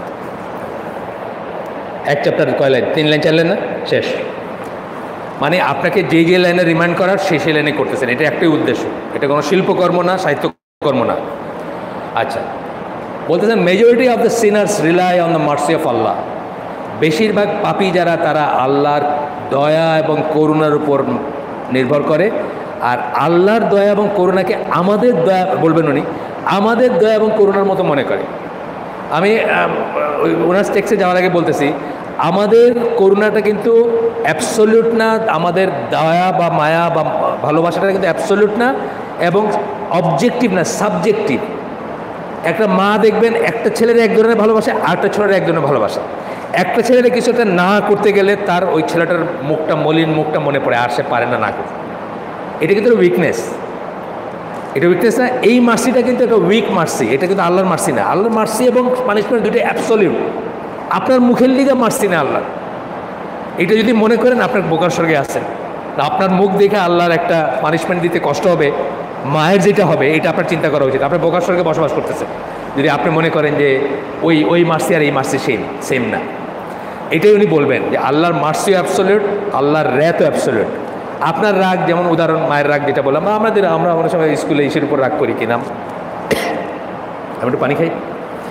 এক চ্যাপ্টার কয় লাইন? 3 লাইন 4 লাইন না, শেষ। মানে আপনাকে যে লাইনে রিমাইন্ড করার সেই লাইনে করতেছেন, এটা একটাই উদ্দেশ্য। এটা কোনো শিল্পকর্ম না, সাহিত্যকর্ম না। আচ্ছা, বলতেছেন majority of the sinners rely on the mercy of Allah. বেশিরভাগ পাপী যারা, তারা আল্লাহর দয়া এবং করুণার উপর নির্ভর করে। আর আল্লাহর দয়া এবং করুণাকে আমাদের দয়া বলবেন উনি, আমাদের দয়া এবং করুণার মতো মনে করে। আমি ওনার টেক্সে যাওয়ার আগে বলতেছি, আমাদের করুণাটা কিন্তু অ্যাবসলিউট না, আমাদের দয়া বা মায়া বা ভালোবাসাটা কিন্তু অ্যাবসলিউট না এবং অবজেক্টিভ না, সাবজেক্টিভ। একটা মা দেখবেন একটা ছেলের এক ধরনের ভালোবাসা, আরেকটা ছেলের এক ধরনের ভালোবাসা। একটা ছেলের কিছু একটা না করতে গেলে তার ওই ছেলেটার মুখটা, মলিন মুখটা মনে পড়ে, আর সে পারে না করতে। এটা কিন্তু উইকনেস। এটা উইকনেস না। এই মার্সিটা কিন্তু একটা উইক মার্সি, এটা কিন্তু আল্লাহর মার্সি না। আল্লাহর মার্সি এবং পানিশমেন্ট দুটো অ্যাবসলিউট, আপনার মুখের লিগে মার্সি না আল্লাহ। এটা যদি মনে করেন আপনার বোকার স্বর্গে আছেন, আপনার মুখ দেখে আল্লাহর একটা পানিশমেন্ট দিতে কষ্ট হবে, মায়ের যেটা হবে এটা আপনার চিন্তা করা উচিত। আপনার বোকার স্বর্গে বসবাস করতেছে যদি আপনি মনে করেন যে ওই মার্সি আর এই মার্সি সেম না। এটাই উনি বলবেন যে আল্লাহর মার্সিও অ্যাবসলিউট, আল্লাহর র্যাতও অ্যাবসলিউট। আপনার রাগ, যেমন উদাহরণ মায়ের রাগ যেটা বললাম, আমরা অনেক সময় স্কুলে ইসের উপর রাগ করি, কি নাম, আমি একটু পানি খাই,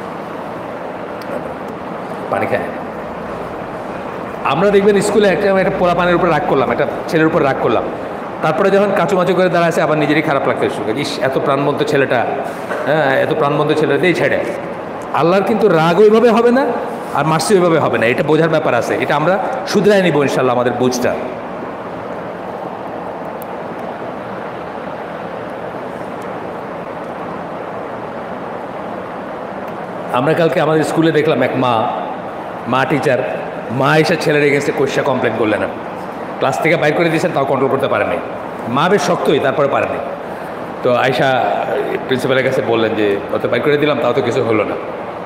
পানি খাই। আমরা দেখবেন স্কুলে একটা পোড়া পানির উপর রাগ করলাম, একটা ছেলের উপর রাগ করলাম, তারপরে যখন কাঁচুমাচু করে দাঁড়াচ্ছে আবার নিজেরই খারাপ লাগতে শুরু করে, ইস এত প্রাণবন্ত ছেলেটা, হ্যাঁ এত প্রাণবন্ত ছেলেটা দিয়ে ছেড়ে। আল্লাহর কিন্তু রাগ ওইভাবে হবে না আর মার্সি ওইভাবে হবে না, এটা বোঝার ব্যাপার আছে। এটা আমরা শুধরাই নিব ইনশাল্লাহ, আমাদের বুঝটা। আমরা কালকে আমাদের স্কুলে দেখলাম এক মা টিচার, মা এসে ছেলের এগেনস্টে কোশ্চা কমপ্লেন করলেন, ক্লাস থেকে বাইর করে দিয়েছেন, তাও কন্ট্রোল করতে পারেনি। মা বেশ শক্তই, তারপরে পারেনি। তো আয়সা প্রিন্সিপালের কাছে বললেন যে অত বাইর করে দিলাম, তাও তো কিছু হলো না।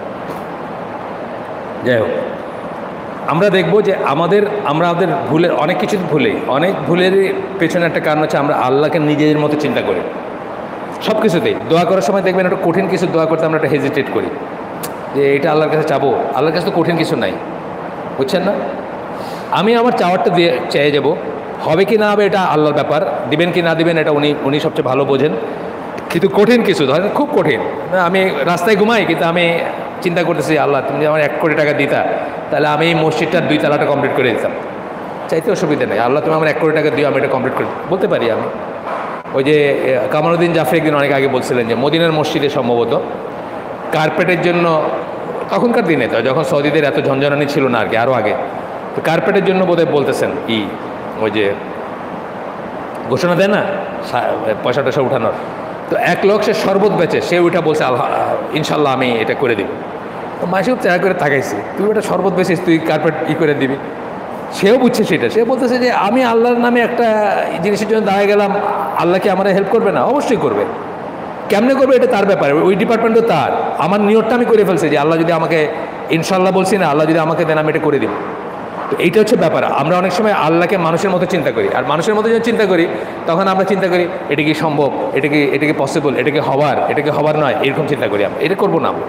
যাই হোক, আমরা দেখব যে আমাদের ভুলের অনেক কিছু অনেক ভুলের পেছনে একটা কারণ হচ্ছে আমরা আল্লাহকে নিজেদের মতো চিন্তা করি সব কিছুতেই। দোয়া করার সময় দেখবেন একটা কঠিন কিছু দোয়া করতে আমরা একটা হেজিটেট করি যে এটা আল্লাহর কাছে চাবো, আল্লাহর কাছে তো কঠিন কিছু নাই, বুঝছেন না? আমি আমার চাওয়ারটা দিয়ে চেয়ে যাব, হবে কি না হবে এটা আল্লাহর ব্যাপার, দিবেন কি না দিবেন এটা উনি সবচেয়ে ভালো বোঝেন। কিন্তু কঠিন কিছু ধরেন খুব কঠিন, আমি রাস্তায় ঘুমাই কিন্তু আমি চিন্তা করতেছি আল্লাহ তুমি যদি আমার 1 কোটি টাকা দিতা তাহলে আমি এই মসজিদটার 2 তলাটা কমপ্লিট করে দিতাম, চাইতে অসুবিধা নেই। আল্লাহ তুমি আমার 1 কোটি টাকা দিও, আমি এটা কমপ্লিট করে বলতে পারি আমি। ওই যে কামালউদ্দিন জাফরি একদিন অনেক আগে বলছিলেন যে মদিনার মসজিদে সম্ভবত কার্পেটের জন্য, তখনকার দিনে তো যখন সৌদিদের এত ঝঞ্ঝনানি ছিল না আর কি, আরও আগে, তো কার্পেটের জন্য বোধহয় বলতেছেন ওই যে ঘোষণা দেয় না পয়সা টয়সা উঠানোর, তো 1 লোক সে শরবত বেচে, সে ওইটা বলছে ইনশাল্লাহ আমি এটা করে দিব। তো মাসে চেহারা করে তাকাইছি, তুই ওটা শরবত বেচিস, তুই কার্পেট করে দিবি। সেও বুঝছে সেটা, সে বলতেছে যে আমি আল্লাহর নামে একটা জিনিসের জন্য দাঁড়িয়ে গেলাম, আল্লাহ কি আমার হেল্প করবে না? অবশ্যই করবে। কেমনে করবে এটা তার ব্যাপারে, ওই ডিপার্টমেন্টও তার। আমার নিয়তটা আমি করে ফেলছি যে আল্লাহ যদি আমাকে, ইনশাল্লাহ বলছি না, আল্লাহ যদি আমাকে দেন আমি এটা করে দিব। তো এইটা হচ্ছে ব্যাপার। আমরা অনেক সময় আল্লাহকে মানুষের মতো চিন্তা করি, আর মানুষের মতো যখন চিন্তা করি তখন আমরা চিন্তা করি এটা কি সম্ভব, এটা কি পসিবল, এটা কি হবার নয়, এরকম চিন্তা করি আমরা। এটা করবো না আমরা।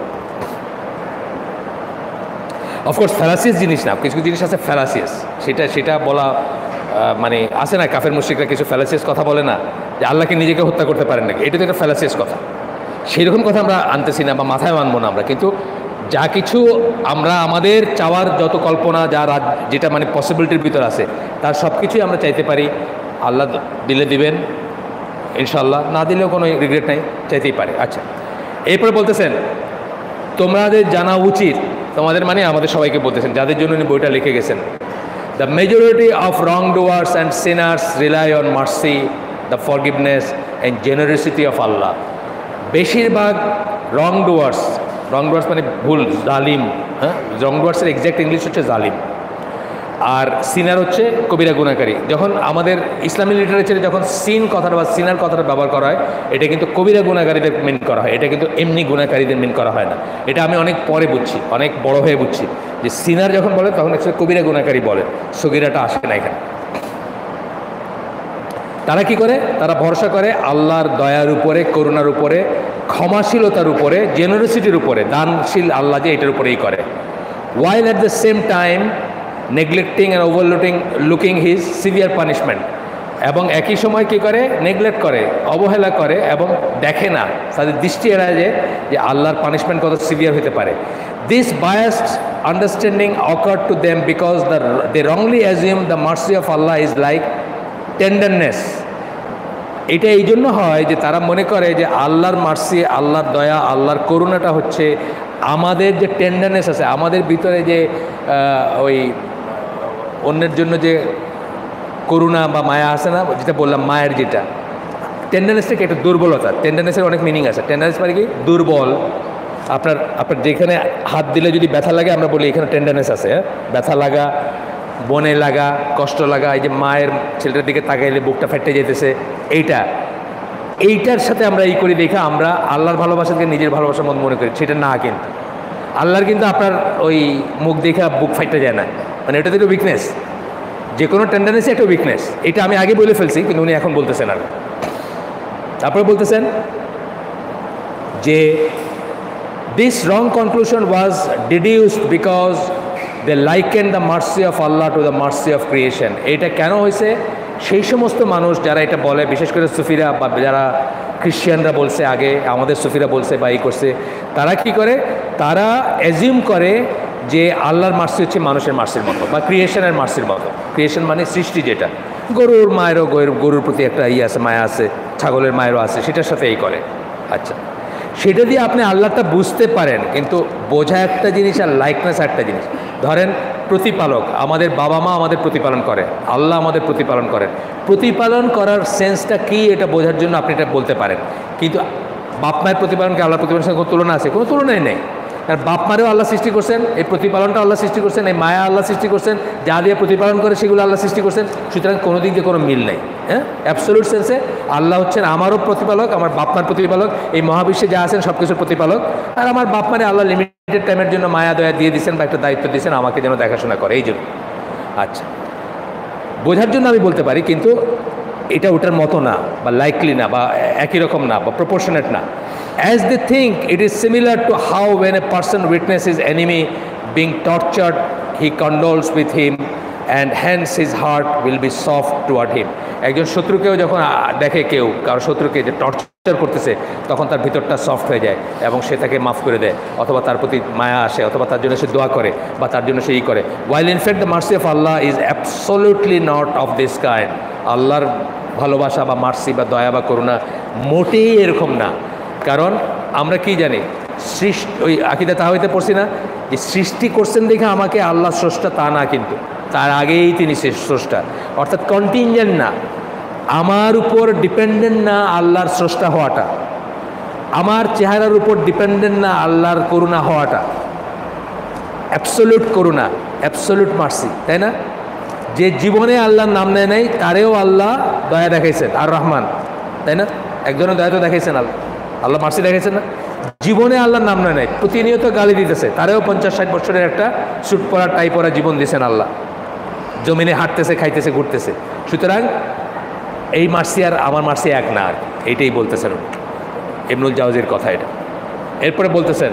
অফকোর্স ফ্যালাসিয়াস জিনিস না, কিছু জিনিস আছে ফ্যালাসিয়াস, সেটা বলা মানে আছে না, কাফের মুশরিকরা কিছু ফ্যালাসিয়াস কথা বলে না যে আল্লাহকে নিজেকে হত্যা করতে পারেন নাকি, এটা তো একটা ফ্যালাসিয়াস কথা। সেইরকম কথা আমরা আনতেছি না বা মাথায় মানবো না আমরা, কিন্তু যা কিছু আমরা আমাদের চাওয়ার যত কল্পনা যেটা মানে পসিবিলিটির ভিতর আছে তার সব কিছুই আমরা চাইতে পারি। আল্লাহ দিলে দিবেন ইনশাল্লাহ, না দিলেও কোনো রিগ্রেট নাই, চাইতেই পারে। আচ্ছা, এরপরে বলতেছেন তোমাদের জানা উচিত, তোমাদের মানে আমাদের সবাইকে বলতেছেন যাদের জন্য উনি বইটা লিখে গেছেন, the majority of wrong doers and sinners rely on mercy, the forgiveness and generosity of Allah. বেশিরভাগ রং ডুয়ার্স মানে ভুল, জালিম, হ্যাঁ, রং ডুয়ার্সের এক্স্যাক্ট ইংলিশ হচ্ছে জালিম, আর সিনার হচ্ছে কবিরা গুনাহকারী। যখন আমাদের ইসলামী লিটারেচারে যখন সিন কথাটা বা সিনার কথাটা ব্যবহার করা হয়, এটা কিন্তু কবিরা গুনাহকারীদের মেন করা হয়, এটা কিন্তু এমনি গুনাহকারীদের মেন করা হয় না। এটা আমি অনেক পরে বুঝছি, অনেক বড় হয়ে বুঝছি যে সিনার যখন বলে তখন অ্যাকচুয়ালি কবিরা গুনাহকারী বলে, সগিরাটা আসে না এখানে। তারা কি করে? তারা ভরসা করে আল্লাহর দয়ার উপরে, করুণার উপরে, ক্ষমাশীলতার উপরে, জেনারসিটির উপরে, দানশীল আল্লাহ যে এটার উপরেই করে। while at the same time neglecting and overlooking his severe punishment, এবং একই সময় কি করে? নেগলেক্ট করে, অবহেলা করে এবং দেখে না, তাদের দৃষ্টি এড়ায় যে আল্লাহর পানিশমেন্ট কত সিভিয়ার হতে পারে। This biased understanding occurred to them because they wrongly assume the mercy of Allah is like tenderness. এটা এই জন্য হয় যে তারা মনে করে যে আল্লাহর মার্সি, আল্লাহর দয়া, আল্লাহর করুণাটা হচ্ছে আমাদের যে টেন্ডারনেস আছে, আমাদের ভিতরে যে ওই অন্যের জন্য যে করুণা বা মায়া আছে না, যেটা বললাম মায়ের যেটা টেন্ডারনেসটাকে, একটা দুর্বলতা। টেন্ডারনেসের অনেক মিনিং আছে। টেন্ডারনেস মানে কি? দুর্বল। আপনার যেখানে হাত দিলে যদি ব্যথা লাগে আমরা বলি এখানে টেন্ডারনেস আছে, হ্যাঁ, ব্যথা লাগা, বনে লাগা, কষ্ট লাগা, এই যে মায়ের ছেলেটার দিকে তাকাইলে বুকটা ফেটে যেতেছে, এইটা এইটার সাথে আমরা এই করি দেখে আমরা আল্লাহর ভালোবাসাকে নিজের ভালোবাসার মতো মনে করি, সেটা না। কিন্তু আল্লাহর কিন্তু আপনার ওই মুখ দেখে বুক ফাইটটা যায় না, মানে এটা তো একটা উইকনেস, যে কোনো টেন্ডেন্সি একটা উইকনেস। এটা আমি আগে বলে ফেলছি, কিন্তু উনি এখন বলতেছেন। আর তারপরে বলতেছেন যে this wrong conclusion was deduced because they likened the mercy of Allah to the mercy of creation. এটা কেন হয়েছে? সেই সমস্ত মানুষ যারা এটা বলে, বিশেষ করে সুফিরা বা যারা খ্রিশ্চানরা বলছে আগে, আমাদের সুফিরা বলছে বা এই করছে, তারা কি করে? তারা অ্যাজিউম করে যে আল্লাহর মার্সি হচ্ছে মানুষের মার্সির মতো বা ক্রিয়েশনের মার্সির মতো। ক্রিয়েশন মানে সৃষ্টি, যেটা গরুর মায়েরও গরুর প্রতি একটা আছে, মায়া আছে, ছাগলের মায়েরও আছে, সেটার সাথে এই করে। আচ্ছা, সেটা দিয়ে আপনি আল্লাহটা বুঝতে পারেন, কিন্তু বোঝা একটা জিনিস আর লাইকনেস একটা জিনিস। ধরেন প্রতিপালক, আমাদের বাবা মা আমাদের প্রতিপালন করে, আল্লাহ আমাদের প্রতিপালন করেন। প্রতিপালন করার সেন্সটা কী এটা বোঝার জন্য আপনি এটা বলতে পারেন, কিন্তু বাপ মায়ের প্রতিপালনকে আল্লাহ প্রতিপালনের সঙ্গে কোনো তুলনা আছে? কোনো তুলনাই নেই। কারণ বাপ মারেও আল্লাহ সৃষ্টি করছেন, এই প্রতিপালনটা আল্লাহ সৃষ্টি করছেন, এই মায়া আল্লাহ সৃষ্টি করছেন, যা দিয়ে প্রতিপালন করে সেগুলো আল্লাহ সৃষ্টি করছেন। সুতরাং কোনো দিক দিয়ে কোনো মিল নেই। হ্যাঁ, অ্যাবসলিউট সেন্সে আল্লাহ হচ্ছেন আমারও প্রতিপালক, আমার বাপ মার প্রতিপালক, এই মহাবিশ্বে যা আছেন সব কিছুর প্রতিপালক। আর আমার বাপ মারে আল্লাহ লিমিটেড টাইমের জন্য মায়া দয়া দিয়ে দিয়েছেন বা একটা দায়িত্ব দিয়েছেন আমাকে যেন দেখাশোনা করে, এই জন্য। আচ্ছা, বোঝার জন্য আমি বলতে পারি, কিন্তু এটা ওটার মতো না, বা লাইকলি না, বা একই রকম না, বা প্রপোর্শনেট না। As they think, it is similar to how when a person witnesses his enemy being tortured, he condoles with him and hence his heart will be soft toward him. একজন শত্রুকেও যখন দেখে কেউ কারো শত্রুকে যে টর্চার করতেছে, তখন তার ভিতরটা সফট হয়ে যায় এবং সে তাকে মাফ করে দেয়, অথবা তার প্রতি মায়া আসে, অথবা তার জন্য সে দোয়া করে, বা তার জন্য সে ই করে। While in fact the mercy of Allah is absolutely not of this kind. আল্লাহর ভালোবাসা বা মার্সি বা দয়া বা করুণা মোটেই এরকম না। কারণ আমরা কি জানি, সৃষ্টি, ওই আকিদা তাহওয়ীতে পড়ছি না যে সৃষ্টি করছেন দেখে আমাকে আল্লাহ স্রষ্টা, তা না, কিন্তু তার আগেই তিনি স্রষ্টা, অর্থাৎ কন্টিনজেন্ট না, আমার উপর ডিপেন্ডেন্ট না আল্লাহর স্রষ্টা হওয়াটা, আমার চেহারার উপর ডিপেন্ডেন্ট না আল্লাহর করুণা হওয়াটা। অ্যাবসলিউট করুণা, অ্যাবসলিউট মার্সি, তাই না? যে জীবনে আল্লাহর নাম নেয় নাই তারেও আল্লাহ দয়া দেখাইছেন, আর রহমান, তাই না? একজনের দয়া তো দেখাইছেন আল্লাহ, আল্লাহ মার্সি দেখাইছেন না? জীবনে আল্লাহর নাম নেয় নাই, প্রতিনিয়ত গালি দিতেছে, তারেও 50-60 বছরের একটা স্যুট পরা টাই পরা জীবন দিয়েছেন আল্লাহ, জমিনে হাঁটতেছে, খাইতেছে, ঘুরতেছে। সুতরাং এই মার্সি আর আমার মার্সি এক না, আর এইটাই বলতেছেন ইবনুল জাওজির কথা এটা। এরপরে বলতেছেন,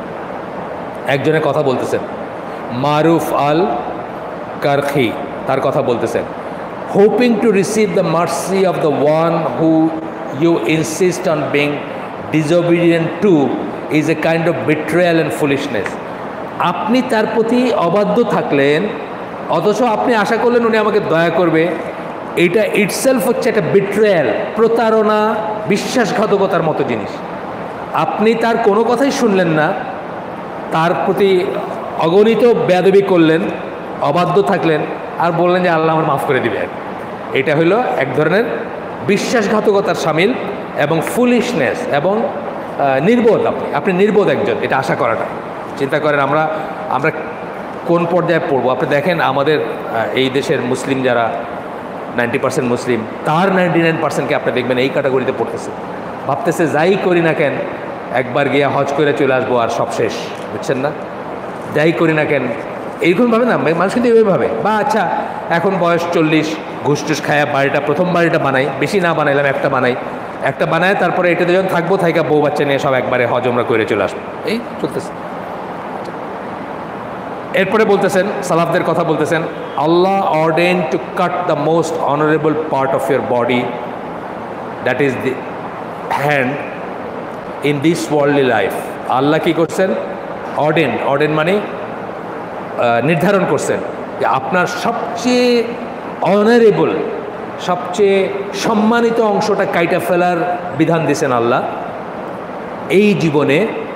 একজনের কথা বলতেছেন, মারুফ আল কারখি, তার কথা বলতেছেন, hoping to receive the mercy of the one who you insist on being disobedient to is a kind of betrayal and foolishness. আপনি তার প্রতি অবাধ্য থাকলেন, অথচ আপনি আশা করলেন উনি আমাকে দয়া করবে, এটা ইটসেলফ হচ্ছে একটা বিট্রেয়াল, প্রতারণা, বিশ্বাসঘাতকতার মতো জিনিস। আপনি তার কোনো কথাই শুনলেন না, তার প্রতি অগণিত বেয়াদবি করলেন, অবাধ্য থাকলেন, আর বললেন যে আল্লাহ আমার মাফ করে দিবেন। এটা হলো এক ধরনের বিশ্বাসঘাতকতার শামিল এবং ফুলিশনেস এবং নির্বোধ। আপনি নির্বোধ একজন, এটা আশা করাটা। চিন্তা করেন আমরা কোন পর্যায়ে পড়বো। আপনি দেখেন আমাদের এই দেশের মুসলিম যারা 90% মুসলিম, তার 99%কে আপনি দেখবেন এই ক্যাটাগরিতে পড়তেছে, ভাবতেছে যাই করি না কেন একবার গিয়ে হজ করে চলে আসবো আর সব শেষ, বুঝছেন না? যাই করি না কেন এইরকমভাবে না, মানুষ কিন্তু এইভাবে, বা আচ্ছা এখন বয়স 40, ঘুষ টুস খায়া বাড়িটা, প্রথম বাড়িটা বানাই, বেশি না বানাইলাম, একটা বানায়, তারপরে এটাতে যখন থাকবো থাইকা বউ বাচ্চা নিয়ে সব একবারে হজ উমরা করে চলে আসবো, এই চলতেছে। এরপরে বলতেছেন, সালাফদের কথা বলতেছেন, Allah ordain to cut the most honourable part of your body, that is the hand, in this worldly life. Allah কি করছেন? অর্ডেন মানে নির্ধারণ করছেন যে আপনার সবচেয়ে অনারেবল, সবচেয়ে সম্মানিত অংশটা কাইটা ফেলার বিধান দিয়েছেন আল্লাহ এই জীবনে,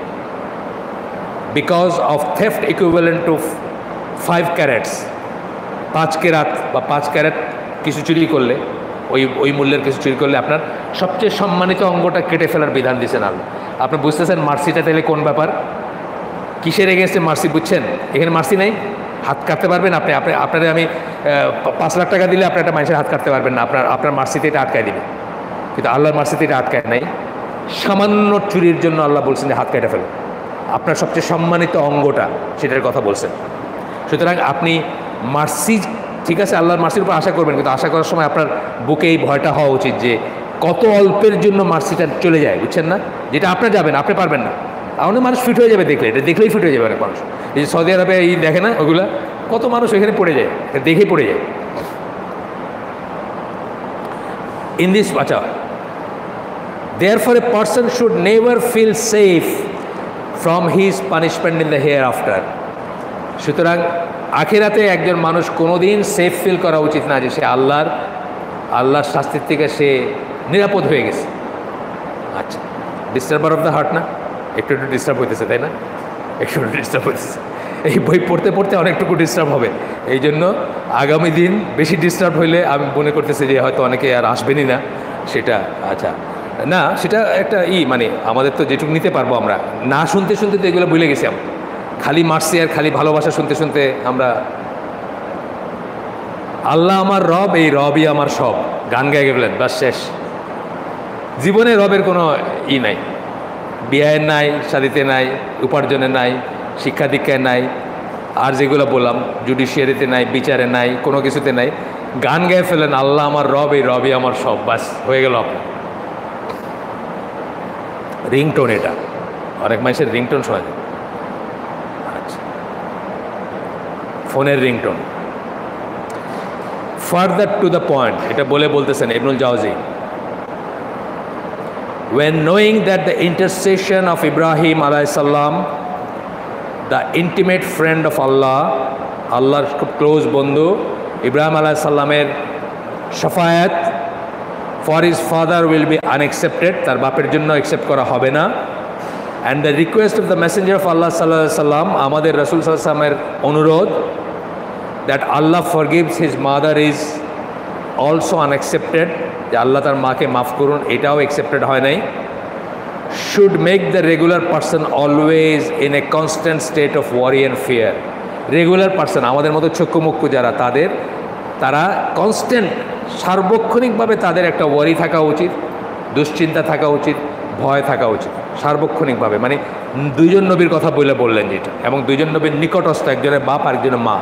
because of theft equivalent to 5 carats, 5 carat বা 5 ক্যারেট কিছু চুরি করলে, ওই মূল্যের কিছু চুরি করলে আপনার সবচেয়ে সম্মানিত অঙ্গটা কেটে ফেলার বিধান দিয়েছেন আল্লাহ। আপনি বুঝতেছেন মার্সিটা তাহলে কোন ব্যাপার, কিসের এগেন্সে মার্সি, বুঝছেন? এখানে মার্সি নাই, হাত কাটতে পারবেন আপনি, আপনারা আমি 5 লাখ টাকা দিলে আপনি একটা মানুষের হাত কাটতে পারবেন না, আপনার মার্সিতে এটা আটকায় দিবে। কিন্তু আল্লাহর মার্সিতে এটা আটকায় নাই। সামান্য চুরির জন্য আল্লাহ বলছেন যে হাত কেটে ফেলো, আপনার সবচেয়ে সম্মানিত অঙ্গটা, সেটার কথা বলছেন। সুতরাং আপনি মার্সি, ঠিক আছে, আল্লাহর মার্সির উপর আশা করবেন, কিন্তু আশা করার সময় আপনার বুকে এই ভয়টা হওয়া উচিত যে কত অল্পের জন্য মার্সিটা চলে যায়, বুঝছেন না? যেটা আপনার যাবেন, আপনি পারবেন না। অনেক মানুষ ফিট হয়ে যাবে দেখলে, এটা দেখলেই ফিট হয়ে যাবে অনেক মানুষ। এই যে সৌদি আরবে এই দেখে না ওগুলা, কত মানুষ এখানে পড়ে যায়, দেখেই পড়ে যায়। ইন দিস আচ্ছা, therefore a person should never feel safe from his punishment in the hereafter. সুতরাং আখিরাতে একজন মানুষ কোনোদিন সেফ ফিল করা উচিত না যে সে আল্লাহর শাস্তির থেকে সে নিরাপদ হয়ে গেছে। আচ্ছা, ডিস্টার্বার অফ দ্য হার্ট না, একটু একটু ডিস্টার্ব হইতেছে, তাই না? একটু একটু ডিস্টার্ব হইতেছে, এই বই পড়তে পড়তে অনেকটুকু ডিস্টার্ব হবে। এই জন্য আগামী দিন বেশি ডিস্টার্ব হইলে আমি মনে করতেছি যে হয়তো অনেকে আর আসবেনই না সেটা। আচ্ছা, না সেটা একটা মানে আমাদের তো যেটুকু নিতে পারবো আমরা, না শুনতে শুনতে তো এগুলো ভুলে গেছি আমরা, খালি মার্সি আর খালি ভালোবাসা শুনতে শুনতে আমরা। আল্লাহ আমার রব, এই রবই আমার সব, গান গায়ে গেলেন, বাস শেষ। জীবনে রবের কোনো নাই, বিয়ের নাই, শাদিতে নাই, উপার্জনে নাই, শিক্ষা দীক্ষায় নাই, আর যেগুলো বললাম জুডিশিয়ারিতে নাই, বিচারে নাই, কোনো কিছুতে নাই। গান গায়ে ফেলেন আল্লাহ আমার রব, এই রবই আমার সব, বাস হয়ে গেল আপনার রিংটোন। এটা অনেক মানুষের রিংটোন শোনা যায়। আচ্ছা, ফোনের ringtone. Further to the point, এটা বলতেছেন ইবনুল জাওজি, when knowing that the intercession of Ibrahim alayhi salam, the intimate friend of Allah, আল্লাহর খুব ক্লোজ বন্ধু ইব্রাহিম আলাইহিস সালামের Shafayat for his father will be unaccepted, তার বাপের জন্য অ্যাকসেপ্ট করা হবে না, and the request of the messenger of Allah sallallahu alaihi wasallam, আমাদের রাসূল সাল্লাল্লাহু আলাইহি ওয়াসাল্লামের অনুরোধ that Allah forgives his mother is also unaccepted, যে আল্লাহ তার মাকে মাফ করুন, এটাও অ্যাকসেপ্টেড হয় নাই। should make the regular person always in a constant state of worry and fear. Regular person, আমাদের মতো চক্ষুমুক্ষু যারা, তারা কনস্ট্যান্ট, সার্বক্ষণিকভাবে তাদের একটা ওয়ারি থাকা উচিত, দুশ্চিন্তা থাকা উচিত, ভয় থাকা উচিত সার্বক্ষণিকভাবে। মানে দুইজন নবীর কথা বললেন যেটা, এবং দুইজন নবীর নিকটস্থ, একজনের বাপ আর একজনের মা।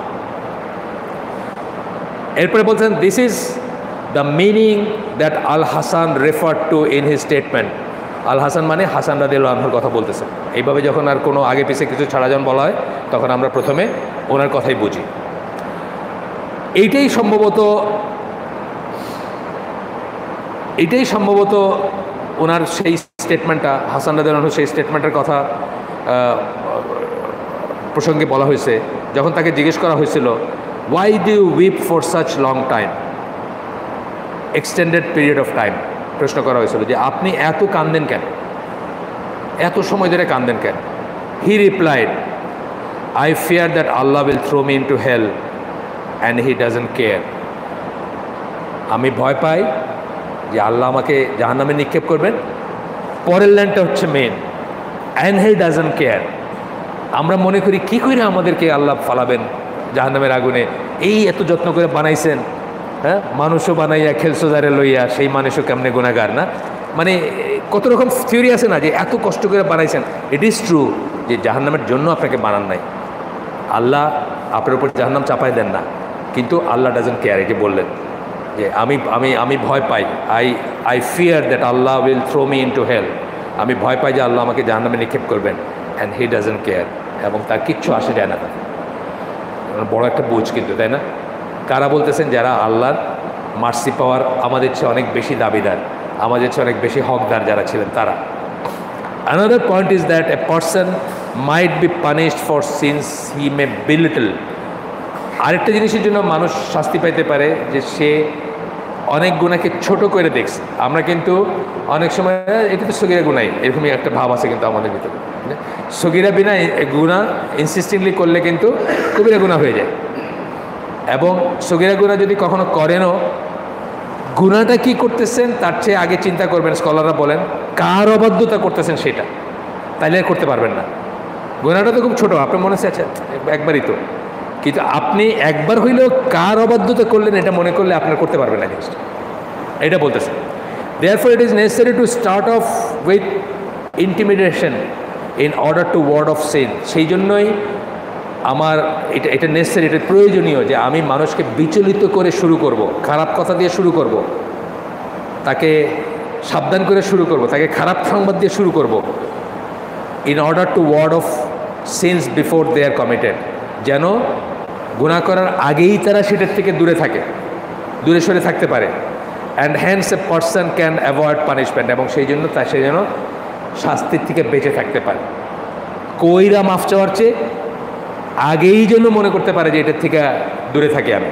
এরপরে বলছেন this is the meaning that al Hasan refer to in his statement. Al Hasan মানে হাসান রাদিয়াল্লাহু আনহুর কথা বলতেছেন। এইভাবে যখন আর কোনো আগে পিছিয়ে কিছু ছাড়া যখন বলা হয়, তখন আমরা প্রথমে ওনার কথাই বুঝি। এইটাই সম্ভবত ওনার সেই স্টেটমেন্টটা, হাসান রাদিয়াল্লাহু আনহু সেই স্টেটমেন্টের কথা প্রসঙ্গে বলা হয়েছে, যখন তাকে জিজ্ঞেস করা হয়েছিল why do you weep for such long time, extended period of time, প্রশ্ন করা হয়েছিল যে আপনি এত কাঁদেন কেন, এত সময় ধরে কাঁদেন কেন? he replied, I fear that Allah will throw me into hell and he doesn't care. আমি ভয় পাই যে আল্লাহ আমাকে জাহান্নামে নিক্ষেপ করবেন। পরের লাইনটা হচ্ছে main, and he doesn't care. আমরা মনে করি কি করে আমাদেরকে আল্লাহ ফালাবেন জাহান্নামের আগুনে, এই এত যত্ন করে বানাইছেন, হ্যাঁ, মানুষও বানাইয়া খেলছো যারে লইয়া, সেই মানুষও কেমনে গুনাহগার না। মানে কত রকম থিওরি আছে না, যে এত কষ্ট করে বানাইছেন। ইট ইজ ট্রু যে জাহান্নামের জন্য আপনাকে বানান নাই, আল্লাহ আপনার উপর জাহান্নাম চাপাই দেন না, কিন্তু আল্লাহ ডাজন্ট কেয়ার। এই যে বললেন যে আমি ভয় পাই, I fear that Allah will throw me into hell, আমি ভয় পাই যে আল্লাহ আমাকে জাহান্নামে নিক্ষেপ করবেন, অ্যান্ড হি ডাজন্ট কেয়ার, এবং তার কিচ্ছু আসে যায় না। বড় একটা বোঝ কিন্তু, তাই না? কারা বলতেছেন? যারা আল্লাহর মার্সি পাওয়ার আমাদের চেয়ে অনেক বেশি দাবিদার, আমাদের চেয়ে অনেক বেশি হকদার যারা ছিলেন তারা। Another point is that a person might be punished for sins he may belittle. আরেকটা জিনিসের জন্য মানুষ শাস্তি পাইতে পারে যে সে অনেক গুনাহকে ছোট করে দেখছে। আমরা কিন্তু অনেক সময় এটা তো সগীরা গুনাহ, এরকমই একটা ভাব আছে কিন্তু আমাদের ভিতরে। সগীরা বিনা গুনাহ ইনসিস্টেন্টলি করলে কিন্তু কবিরা গুনাহ হয়ে যায়, এবং সগীরা গুনাহ যদি কখনো করেনও, গুনাহটা কি করতেছেন তার চেয়ে আগে চিন্তা করবেন। স্কলাররা বলেন কার অবাধ্যতা করতেছেন সেটা, তাইলে করতে পারবেন না। গুনাহটা তো খুব ছোট, আপনার মনে হচ্ছে আচ্ছা একবারই তো, কিন্তু আপনি একবার হইলেও কার অবাধ্যতা করলেন এটা মনে করলে আপনার করতে পারবেন না জিনিসটা, এটা বলতেছেন। Therefore, it is necessary to start off with intimidation in order to ward off sin. সেই জন্যই আমার এটা নেসেসারি, এটা প্রয়োজনীয় যে আমি মানুষকে বিচলিত করে শুরু করব, খারাপ কথা দিয়ে শুরু করব, তাকে সাবধান করে শুরু করব, তাকে খারাপ সংবাদ দিয়ে শুরু করব, in order to ward off sins before they are committed, যেন গুনাহ করার আগেই তারা সেটার থেকে দূরে সরে থাকতে পারে। And hence a person can avoid punishment, এবং সেই জন্য সে যেন শাস্তির থেকে বেঁচে থাকতে পারে। কইরা মাফ চাওয়ার চেয়ে আগেই যেন মনে করতে পারে যে এটার থেকে দূরে থাকি আমি।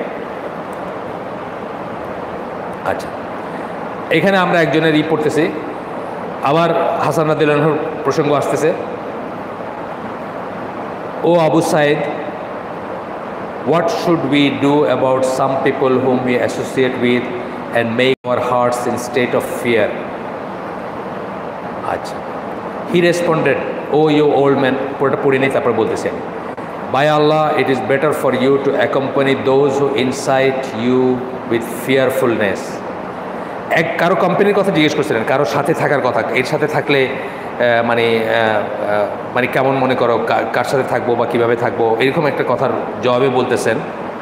আচ্ছা, এখানে আমরা একজনের পড়তেছি, আবার হাসান রাদিয়াল্লাহু আনহুর প্রসঙ্গ আসতেছে। ও Abu Saeed, what should we do about some people whom we associate with and make our hearts in state of fear? আচ্ছা, he responded, oh you old man, পুরোটা পড়ে নেই তারপর বলতেছেন, by Allah it is better for you to accompany those who incite you with fearfulness. কারো কোম্পানির কথা জিজ্ঞেস করছিলেন, কারো সাথে থাকার কথা, এর সাথে থাকলে মানে কেমন মনে করো, কার সাথে থাকবো বা কিভাবে থাকবো, এরকম একটা কথার জবাবে বলতেছেন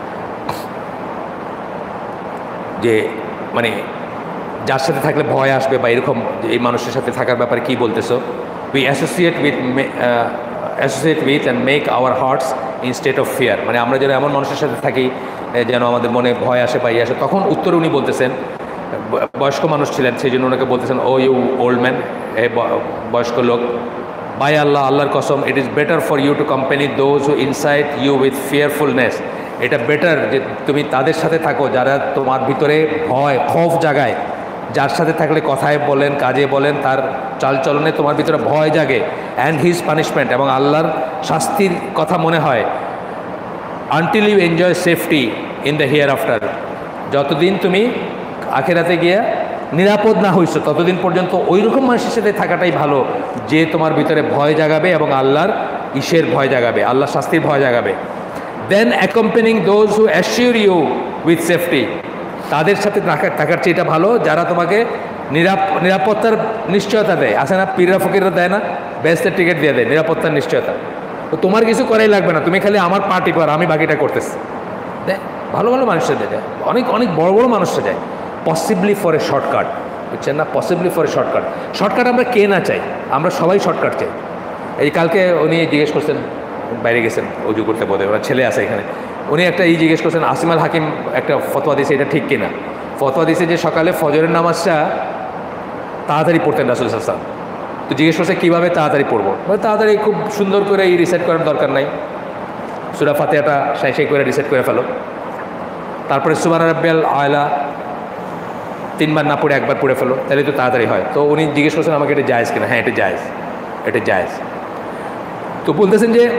যে মানে যার সাথে থাকলে ভয় আসবে বা এরকম এই মানুষের সাথে থাকার ব্যাপারে কি বলতেছো? we associate with and make our hearts in state of fear, মানে আমরা যেন এমন মানুষের সাথে থাকি যেন আমাদের মনে ভয় আসে বা ইয়ে আসে। তখন উত্তরে উনি বলতেছেন, বয়স্ক মানুষ ছিলেন সেই জন্য ওনাকে বলতেছেন, ও ইউ ওল্ড ম্যান, এ বয়স্ক লোক, বাই আল্লাহ, আল্লাহর কসম, it is better for you to company those who incite you with fearfulness, এটা বেটার যে তুমি তাদের সাথে থাকো যারা তোমার ভিতরে ভয় খৌফ জাগায়, যার সাথে থাকলে কথায় বলেন কাজে বলেন তার চালচলনে তোমার ভিতরে ভয় জাগে, অ্যান্ড হিজ পানিশমেন্ট, এবং আল্লাহর শাস্তির কথা মনে হয়, until you enjoy safety in the hereafter, যতদিন তুমি আখেরাতে গিয়ে নিরাপদ না হইছো ততদিন পর্যন্ত ওই রকম মানুষের সাথে থাকাটাই ভালো যে তোমার ভিতরে ভয় জাগাবে এবং আল্লাহর ইসের ভয় জাগাবে, আল্লাহর শাস্তির ভয় জাগাবে। Then accompanying those who assure you with safety, তাদের সাথে থাকার চেয়ে এটা ভালো যারা তোমাকে নিরাপত্তার নিশ্চয়তা দেয়। আছে না, পীররা ফকিররা দেয় না, বেহেশতের টিকিট দিয়ে দেয় নিরাপত্তার নিশ্চয়তা। তো তোমার কিছু করাই লাগবে না, তুমি খালি আমার পার্টি কর, আমি বাকিটা করতেছি। দেয় ভালো ভালো মানুষরা দেয়, অনেক অনেক বড় বড় মানুষরা যায়, পসিবলি ফর এ শর্টকাট, বুঝছেন না, possibly for a shortcut. Shortcut আমরা কে না চাই, আমরা সবাই শর্টকাট চাই। এই কালকে উনি জিজ্ঞেস করছেন, বাইরে গেছেন উজু করতে, বোধ হয় ওরা ছেলে আছে এখানে, উনি একটা জিজ্ঞেস করছেন, আসিম আল হাকিম একটা ফতোয়া দিয়েছে, এটা ঠিক কিনা? ফতোয়া দিয়েছে যে সকালে ফজরের নামাজটা তাড়াতাড়ি পড়তেন রাসূল সাল্লাল্লাহু আলাইহি ওয়াসাল্লাম। তো জিজ্ঞেস করছে কীভাবে তাড়াতাড়ি পড়বো? তাড়াতাড়ি খুব সুন্দর করে রিসেট করার দরকার নাই, সূরা ফাতিহাটা সাই করে রিসেট করে ফেলো, তারপরে সুবহান রাব্বিয়াল আলা 3 বার না পড়ে 1 বার পড়ে ফেলো, তাহলে তো তাড়াতাড়ি হয়। তো উনি জিজ্ঞেস করছেন আমাকে এটা জায়েজ কিনা? হ্যাঁ, এটা জায়েজ, এটা জায়েজ। তো বলতেছেন যে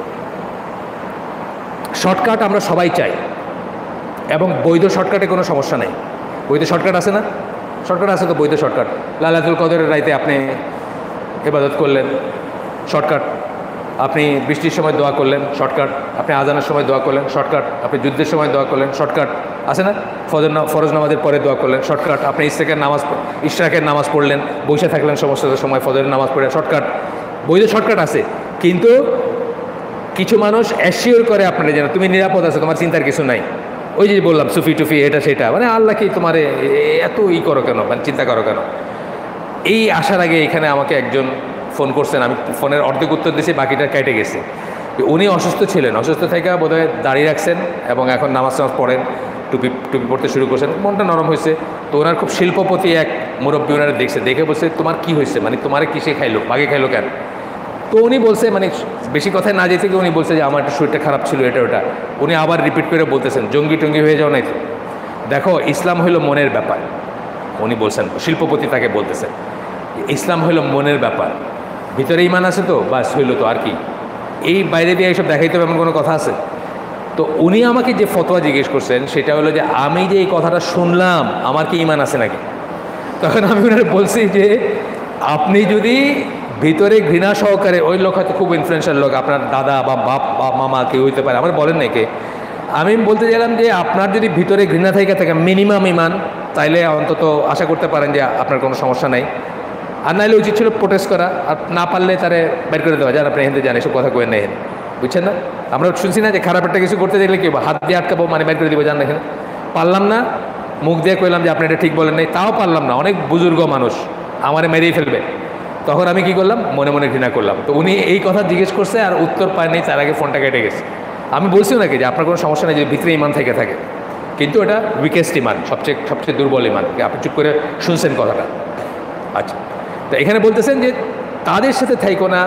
শর্টকাট আমরা সবাই চাই, এবং বৈধ শর্টকাটে কোনো সমস্যা নেই। বৈধ শর্টকাট আছে না? শর্টকাট আছে তো, বৈধ শর্টকাট। লাইলাতুল কদরের রাইতে আপনি ইবাদত করলেন, শর্টকাট। আপনি বৃষ্টির সময় দোয়া করলেন, শর্টকাট। আপনি আজানের সময় দোয়া করলেন, শর্টকাট। আপনি যুদ্ধের সময় দোয়া করলেন, শর্টকাট। আছে না, ফরজ নামাজের পরে দোয়া করলেন, শর্টকাট। আপনি ইশরাকের নামাজ পড়লেন, বসে থাকলেন সমস্ত সময়, ফজরের নামাজ পড়ে, শর্টকাট। বৈধ শর্টকাট আছে, কিন্তু কিছু মানুষ অ্যাসিওর করে আপনারা যেন তুমি নিরাপদ আছে, তোমার চিন্তার কিছু নাই। ওই যে বললাম সুফি টুফি এটা সেটা, মানে আল্লাহ কি তোমার এত করো কেন, মানে চিন্তা করো কেন? এই আসার আগে এখানে আমাকে একজন ফোন করছেন, আমি ফোনের অর্ধেক উত্তর দিয়েছি, বাকিটা কেটে গেছে। উনি অসুস্থ ছিলেন, অসুস্থ থেকে বোধহয় দাঁড়িয়ে রাখছেন এবং এখন নামাজ পড়েন, টুপি পড়তে শুরু করছেন, মনটা নরম হয়েছে। তো ওনার খুব শিল্পপতি এক মুরব্বী ওনারা দেখে বলছে তোমার কি হয়েছে, মানে তোমার কিসে খাইলো, বাঘে খাইলো কেন? তো উনি বলছে, মানে বেশি কথায় না যেতে গিয়ে উনি বলছে যে আমার একটু শরীরটা খারাপ ছিল, এটা ওটা। উনি আবার রিপিট করে বলতেছেন জঙ্গি টঙ্গি হয়ে যাও নাই তো। দেখো, ইসলাম হইল মনের ব্যাপার। উনি বলছেন, শিল্পপতি তাকে বলতেছেন ইসলাম হইল মনের ব্যাপার, ভিতরে ইমান আছে তো বাস হইল তো, আর কি। এই বাইরে দিয়ে এইসব দেখাইতে হবে এমন কোনো কথা আছে? তো উনি আমাকে যে ফতোয়া জিজ্ঞেস করছেন সেটা হলো যে আমি যে এই কথাটা শুনলাম আমার কি ইমান আছে নাকি? তখন আমি ওনার বলছি যে আপনি যদি ভিতরে ঘৃণা সহকারে, ওই লোক হয়তো খুব ইনফ্লুয়েন্সিয়াল লোক, আপনার দাদা বা বাপ বা মামা কেউ হইতে পারে, আমার বলেন নাকি, আমি বলতে চাইলাম যে আপনার যদি ভিতরে ঘৃণা থেকে থাকে মিনিমাম ইমান তাইলে অন্তত আশা করতে পারেন যে আপনার কোনো সমস্যা নাই। আর নাইলে উচিত ছিল প্রোটেস্ট করা, আর না পারলে তারে বের করে দেওয়া, যারা আপনি হিন্দি জানেন এসব কথা কয়ে নেই, বুঝছেন না? আমরা শুনছি না যে খারাপ একটা কিছু করতে দেখলে কি হাত দিয়ে আটকাবো, মানে বের করে দিব, জান এখানে পারলাম না, মুখ দিয়ে কইলাম যে আপনি এটা ঠিক বলেন নাই, তাও পারলাম না, অনেক বুজুর্গ মানুষ আমারে মেরেই ফেলবে, তখন আমি কি করলাম, মনে মনে ঘৃণা করলাম। তো উনি এই কথা জিজ্ঞেস করছে আর উত্তর পায় নেই, তার আগে ফোনটা কেটে গেছে। আমি বলছি নাকি যে আপনার কোনো সমস্যা নেই যদি ভিতরে ইমান থেকে থাকে, কিন্তু এটা উইকেস্ট ইমান, সবচেয়ে দুর্বল ইমান। আপনি চুপ করে শুনছেন কথাটা। আচ্ছা, তো এখানে বলতেছেন যে তাদের সাথে থাইকো না,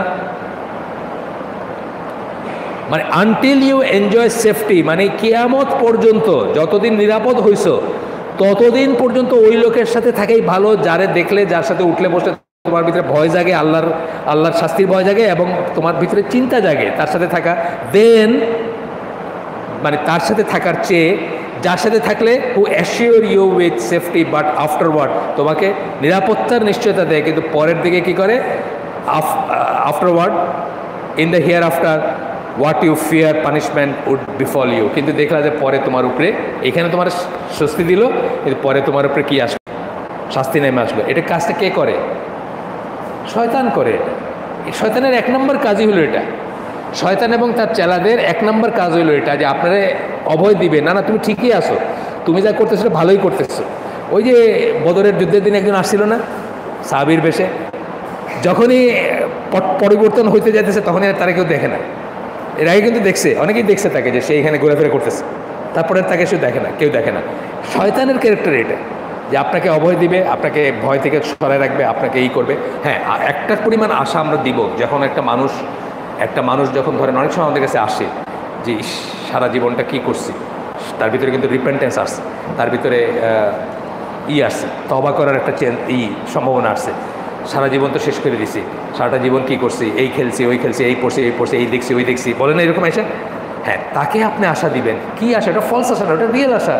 মানে আনটিল ইউ এনজয় সেফটি, মানে কিয়ামত পর্যন্ত যতদিন নিরাপদ হইছ ততদিন পর্যন্ত ওই লোকের সাথে থাকাই ভালো, যারে দেখলে, যার সাথে উঠলে বসলে তোমার ভিতরে ভয় জাগে, আল্লাহর শাস্তির ভয় জাগে এবং তোমার ভিতরে চিন্তা জাগে, তার সাথে থাকা। দেন মানে তার সাথে থাকার চেয়ে যার সাথে থাকলে who assure you with safety but afterward, তোমাকে নিরাপত্তার নিশ্চয়তা দেয়, কিন্তু পরের দিকে কি করে, afterward in the hereafter what you fear punishment would befall you, কিন্তু দেখলা যে পরে তোমার উপরে, এখানে তোমার স্বস্তি দিল, কিন্তু পরে তোমার উপরে কি আসবে, শাস্তি নেমে আসবে। এটা কাজটা কে করে? শয়তান করে। শয়তানের এক নম্বর কাজই হলো এটা, শয়তান এবং তার চেলাদের এক নম্বর কাজ হইলো এটা, যে আপনারা অভয় দিবে, না না তুমি ঠিকই আসো, তুমি যা করতেছো ভালোই করতেছো। ওই যে বদরের যুদ্ধের দিন একজন আসছিল না সাহাবীর বেশে, যখনই পরিবর্তন হইতে যাইতেছে তখনই তারা কেউ দেখে না। এর আগে কিন্তু দেখছে, অনেকেই দেখছে তাকে যে সে এখানে ঘোরাফেরা করতেছে, তারপরে তাকে সে দেখে না, কেউ দেখে না। শয়তানের ক্যারেক্টার এটা, যে আপনাকে অভয় দিবে, আপনাকে ভয় থেকে সরায় রাখবে, আপনাকে এই করবে। হ্যাঁ, একটা পরিমাণ আশা আমরা দিব, যখন একটা মানুষ যখন ধরেন অনেক সময় আমাদের কাছে আসে যে সারা জীবনটা কি করছি, তার ভিতরে কিন্তু রিপেন্টেন্স আসছে, তার ভিতরে আসছে, তওবা করার একটা সম্ভাবনা আসছে। সারা জীবন তো শেষ করে দিছি, সারাটা জীবন কি করছি, এই খেলছি, ওই খেলছি, এই পড়ছি, এই পড়ছি, এই দেখছি, ওই দেখছি, বলে না এরকম আশা। হ্যাঁ, তাকে আপনি আশা দিবেন, কি আশা? ওটা ফলস আশা না, ওটা রিয়েল আশা।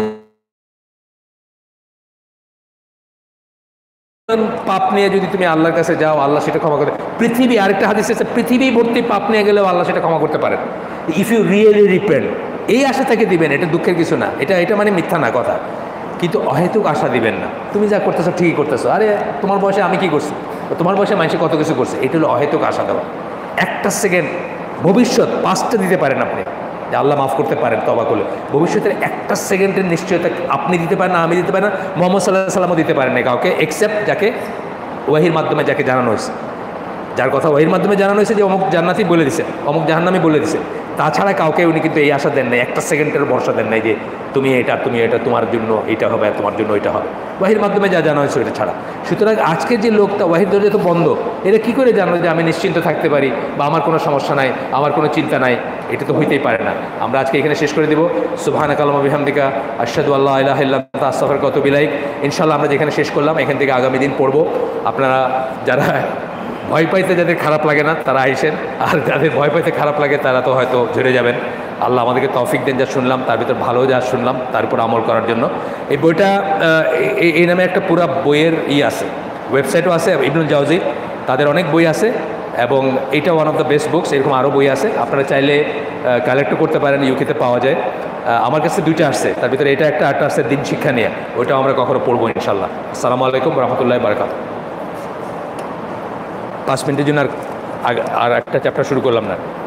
পাপ নিয়ে যদি তুমি আল্লাহর কাছে যাও, আল্লাহ সেটা ক্ষমা করে। পৃথিবী, আরেকটা হাদিস আছে, পৃথিবী ভর্তি পাপ নিয়ে গেলেও আল্লাহ সেটা ক্ষমা করতে পারেন, ইফ ইউ রিয়েলি রিপেন্ট। এই আশা থেকে দিবেন, এটা দুঃখের কিছু না, এটা মানে মিথ্যা না কথা, কিন্তু অহেতুক আশা দিবেন না। তুমি যা করতেছো ঠিকই করতেছো, আরে তোমার বয়সে আমি কি করছি, তোমার বয়সে মানুষে কত কিছু করছে, এটা হলো অহেতুক আশা দেওয়া। একটা সেকেন্ড ভবিষ্যৎ পাঁচটা দিতে পারেন আপনি, যে আল্লাহ মাফ করতে পারেন তওবা করলে, ভবিষ্যতের একটা সেকেন্ডের নিশ্চয়তা আপনি দিতে পারেন না, আমি দিতে পারেন না, মুহাম্মদ সাল্লাল্লাহু আলাইহি ওয়াসাল্লামও দিতে পারেন না কাউকে, এক্সেপ্ট যাকে ওয়াহির মাধ্যমে যাকে জানানো হয়েছে, যার কথা ওয়াহির মাধ্যমে জানানো হয়েছে যে অমুক জান্নাতি বলে দিছে, অমুক জাহান্নামী বলে দিছে। তাছাড়া কাউকে উনি কিন্তু এই আশা দেন নাই, একটা সেকেন্ডের ভরসা দেন নাই যে তুমি এটা তোমার জন্য এইটা হবে, তোমার জন্য ওইটা হবে, ওয়াহির মাধ্যমে যা জানা হয়েছে ওইটা ছাড়া। সুতরাং আজকে যে লোকটা ওয়াহির দরজা তো বন্ধ, এটা কি করে জানলো যে আমি নিশ্চিন্ত থাকতে পারি বা আমার কোনো সমস্যা নাই, আমার কোনো চিন্তা নাই? এটা তো হইতেই পারে না। আমরা আজকে এখানে শেষ করে দেব। সুবহানাকা আল্লাহুম্মা বিহামদিকা আশহাদু আল্লা ইলাহা ইল্লা আনতা আস্তাগফিরুকা ওয়া আতুবু ইলাইক। ইনশাআল্লাহ আমরা যেখানে শেষ করলাম এখান থেকে আগামী দিন পড়বো। আপনারা যারা ভয় পাইতে যাদের খারাপ লাগে না তারা আইসেন, আর যাদের ভয় পাইতে খারাপ লাগে তারা তো হয়তো ঝরে যাবেন। আল্লাহ আমাদেরকে তৌফিক দেন, যা শুনলাম তার ভিতর ভালো যা শুনলাম তার উপর আমল করার জন্য। এই বইটা এই নামে একটা পুরা বইয়ের আছে, ওয়েবসাইটও আছে ইবনুল জাওজি, তাদের অনেক বই আছে এবং এটা one of the best books. এরকম আরও বই আছে, আপনারা চাইলে কালেক্টও করতে পারেন, ইউকেতে পাওয়া যায়। আমার কাছে দুইটা আসছে, তার ভিতরে এটা একটা, আরটা আসছে দিন শিক্ষা নিয়ে, ওইটাও আমরা কখনো পড়বো ইনশাল্লাহ। আসসালামু আলাইকুম রহমতুল্লাহি বারাকাতুহু। 5 মিনিটের জন্য আর একটা চ্যাপ্টার শুরু করলাম না।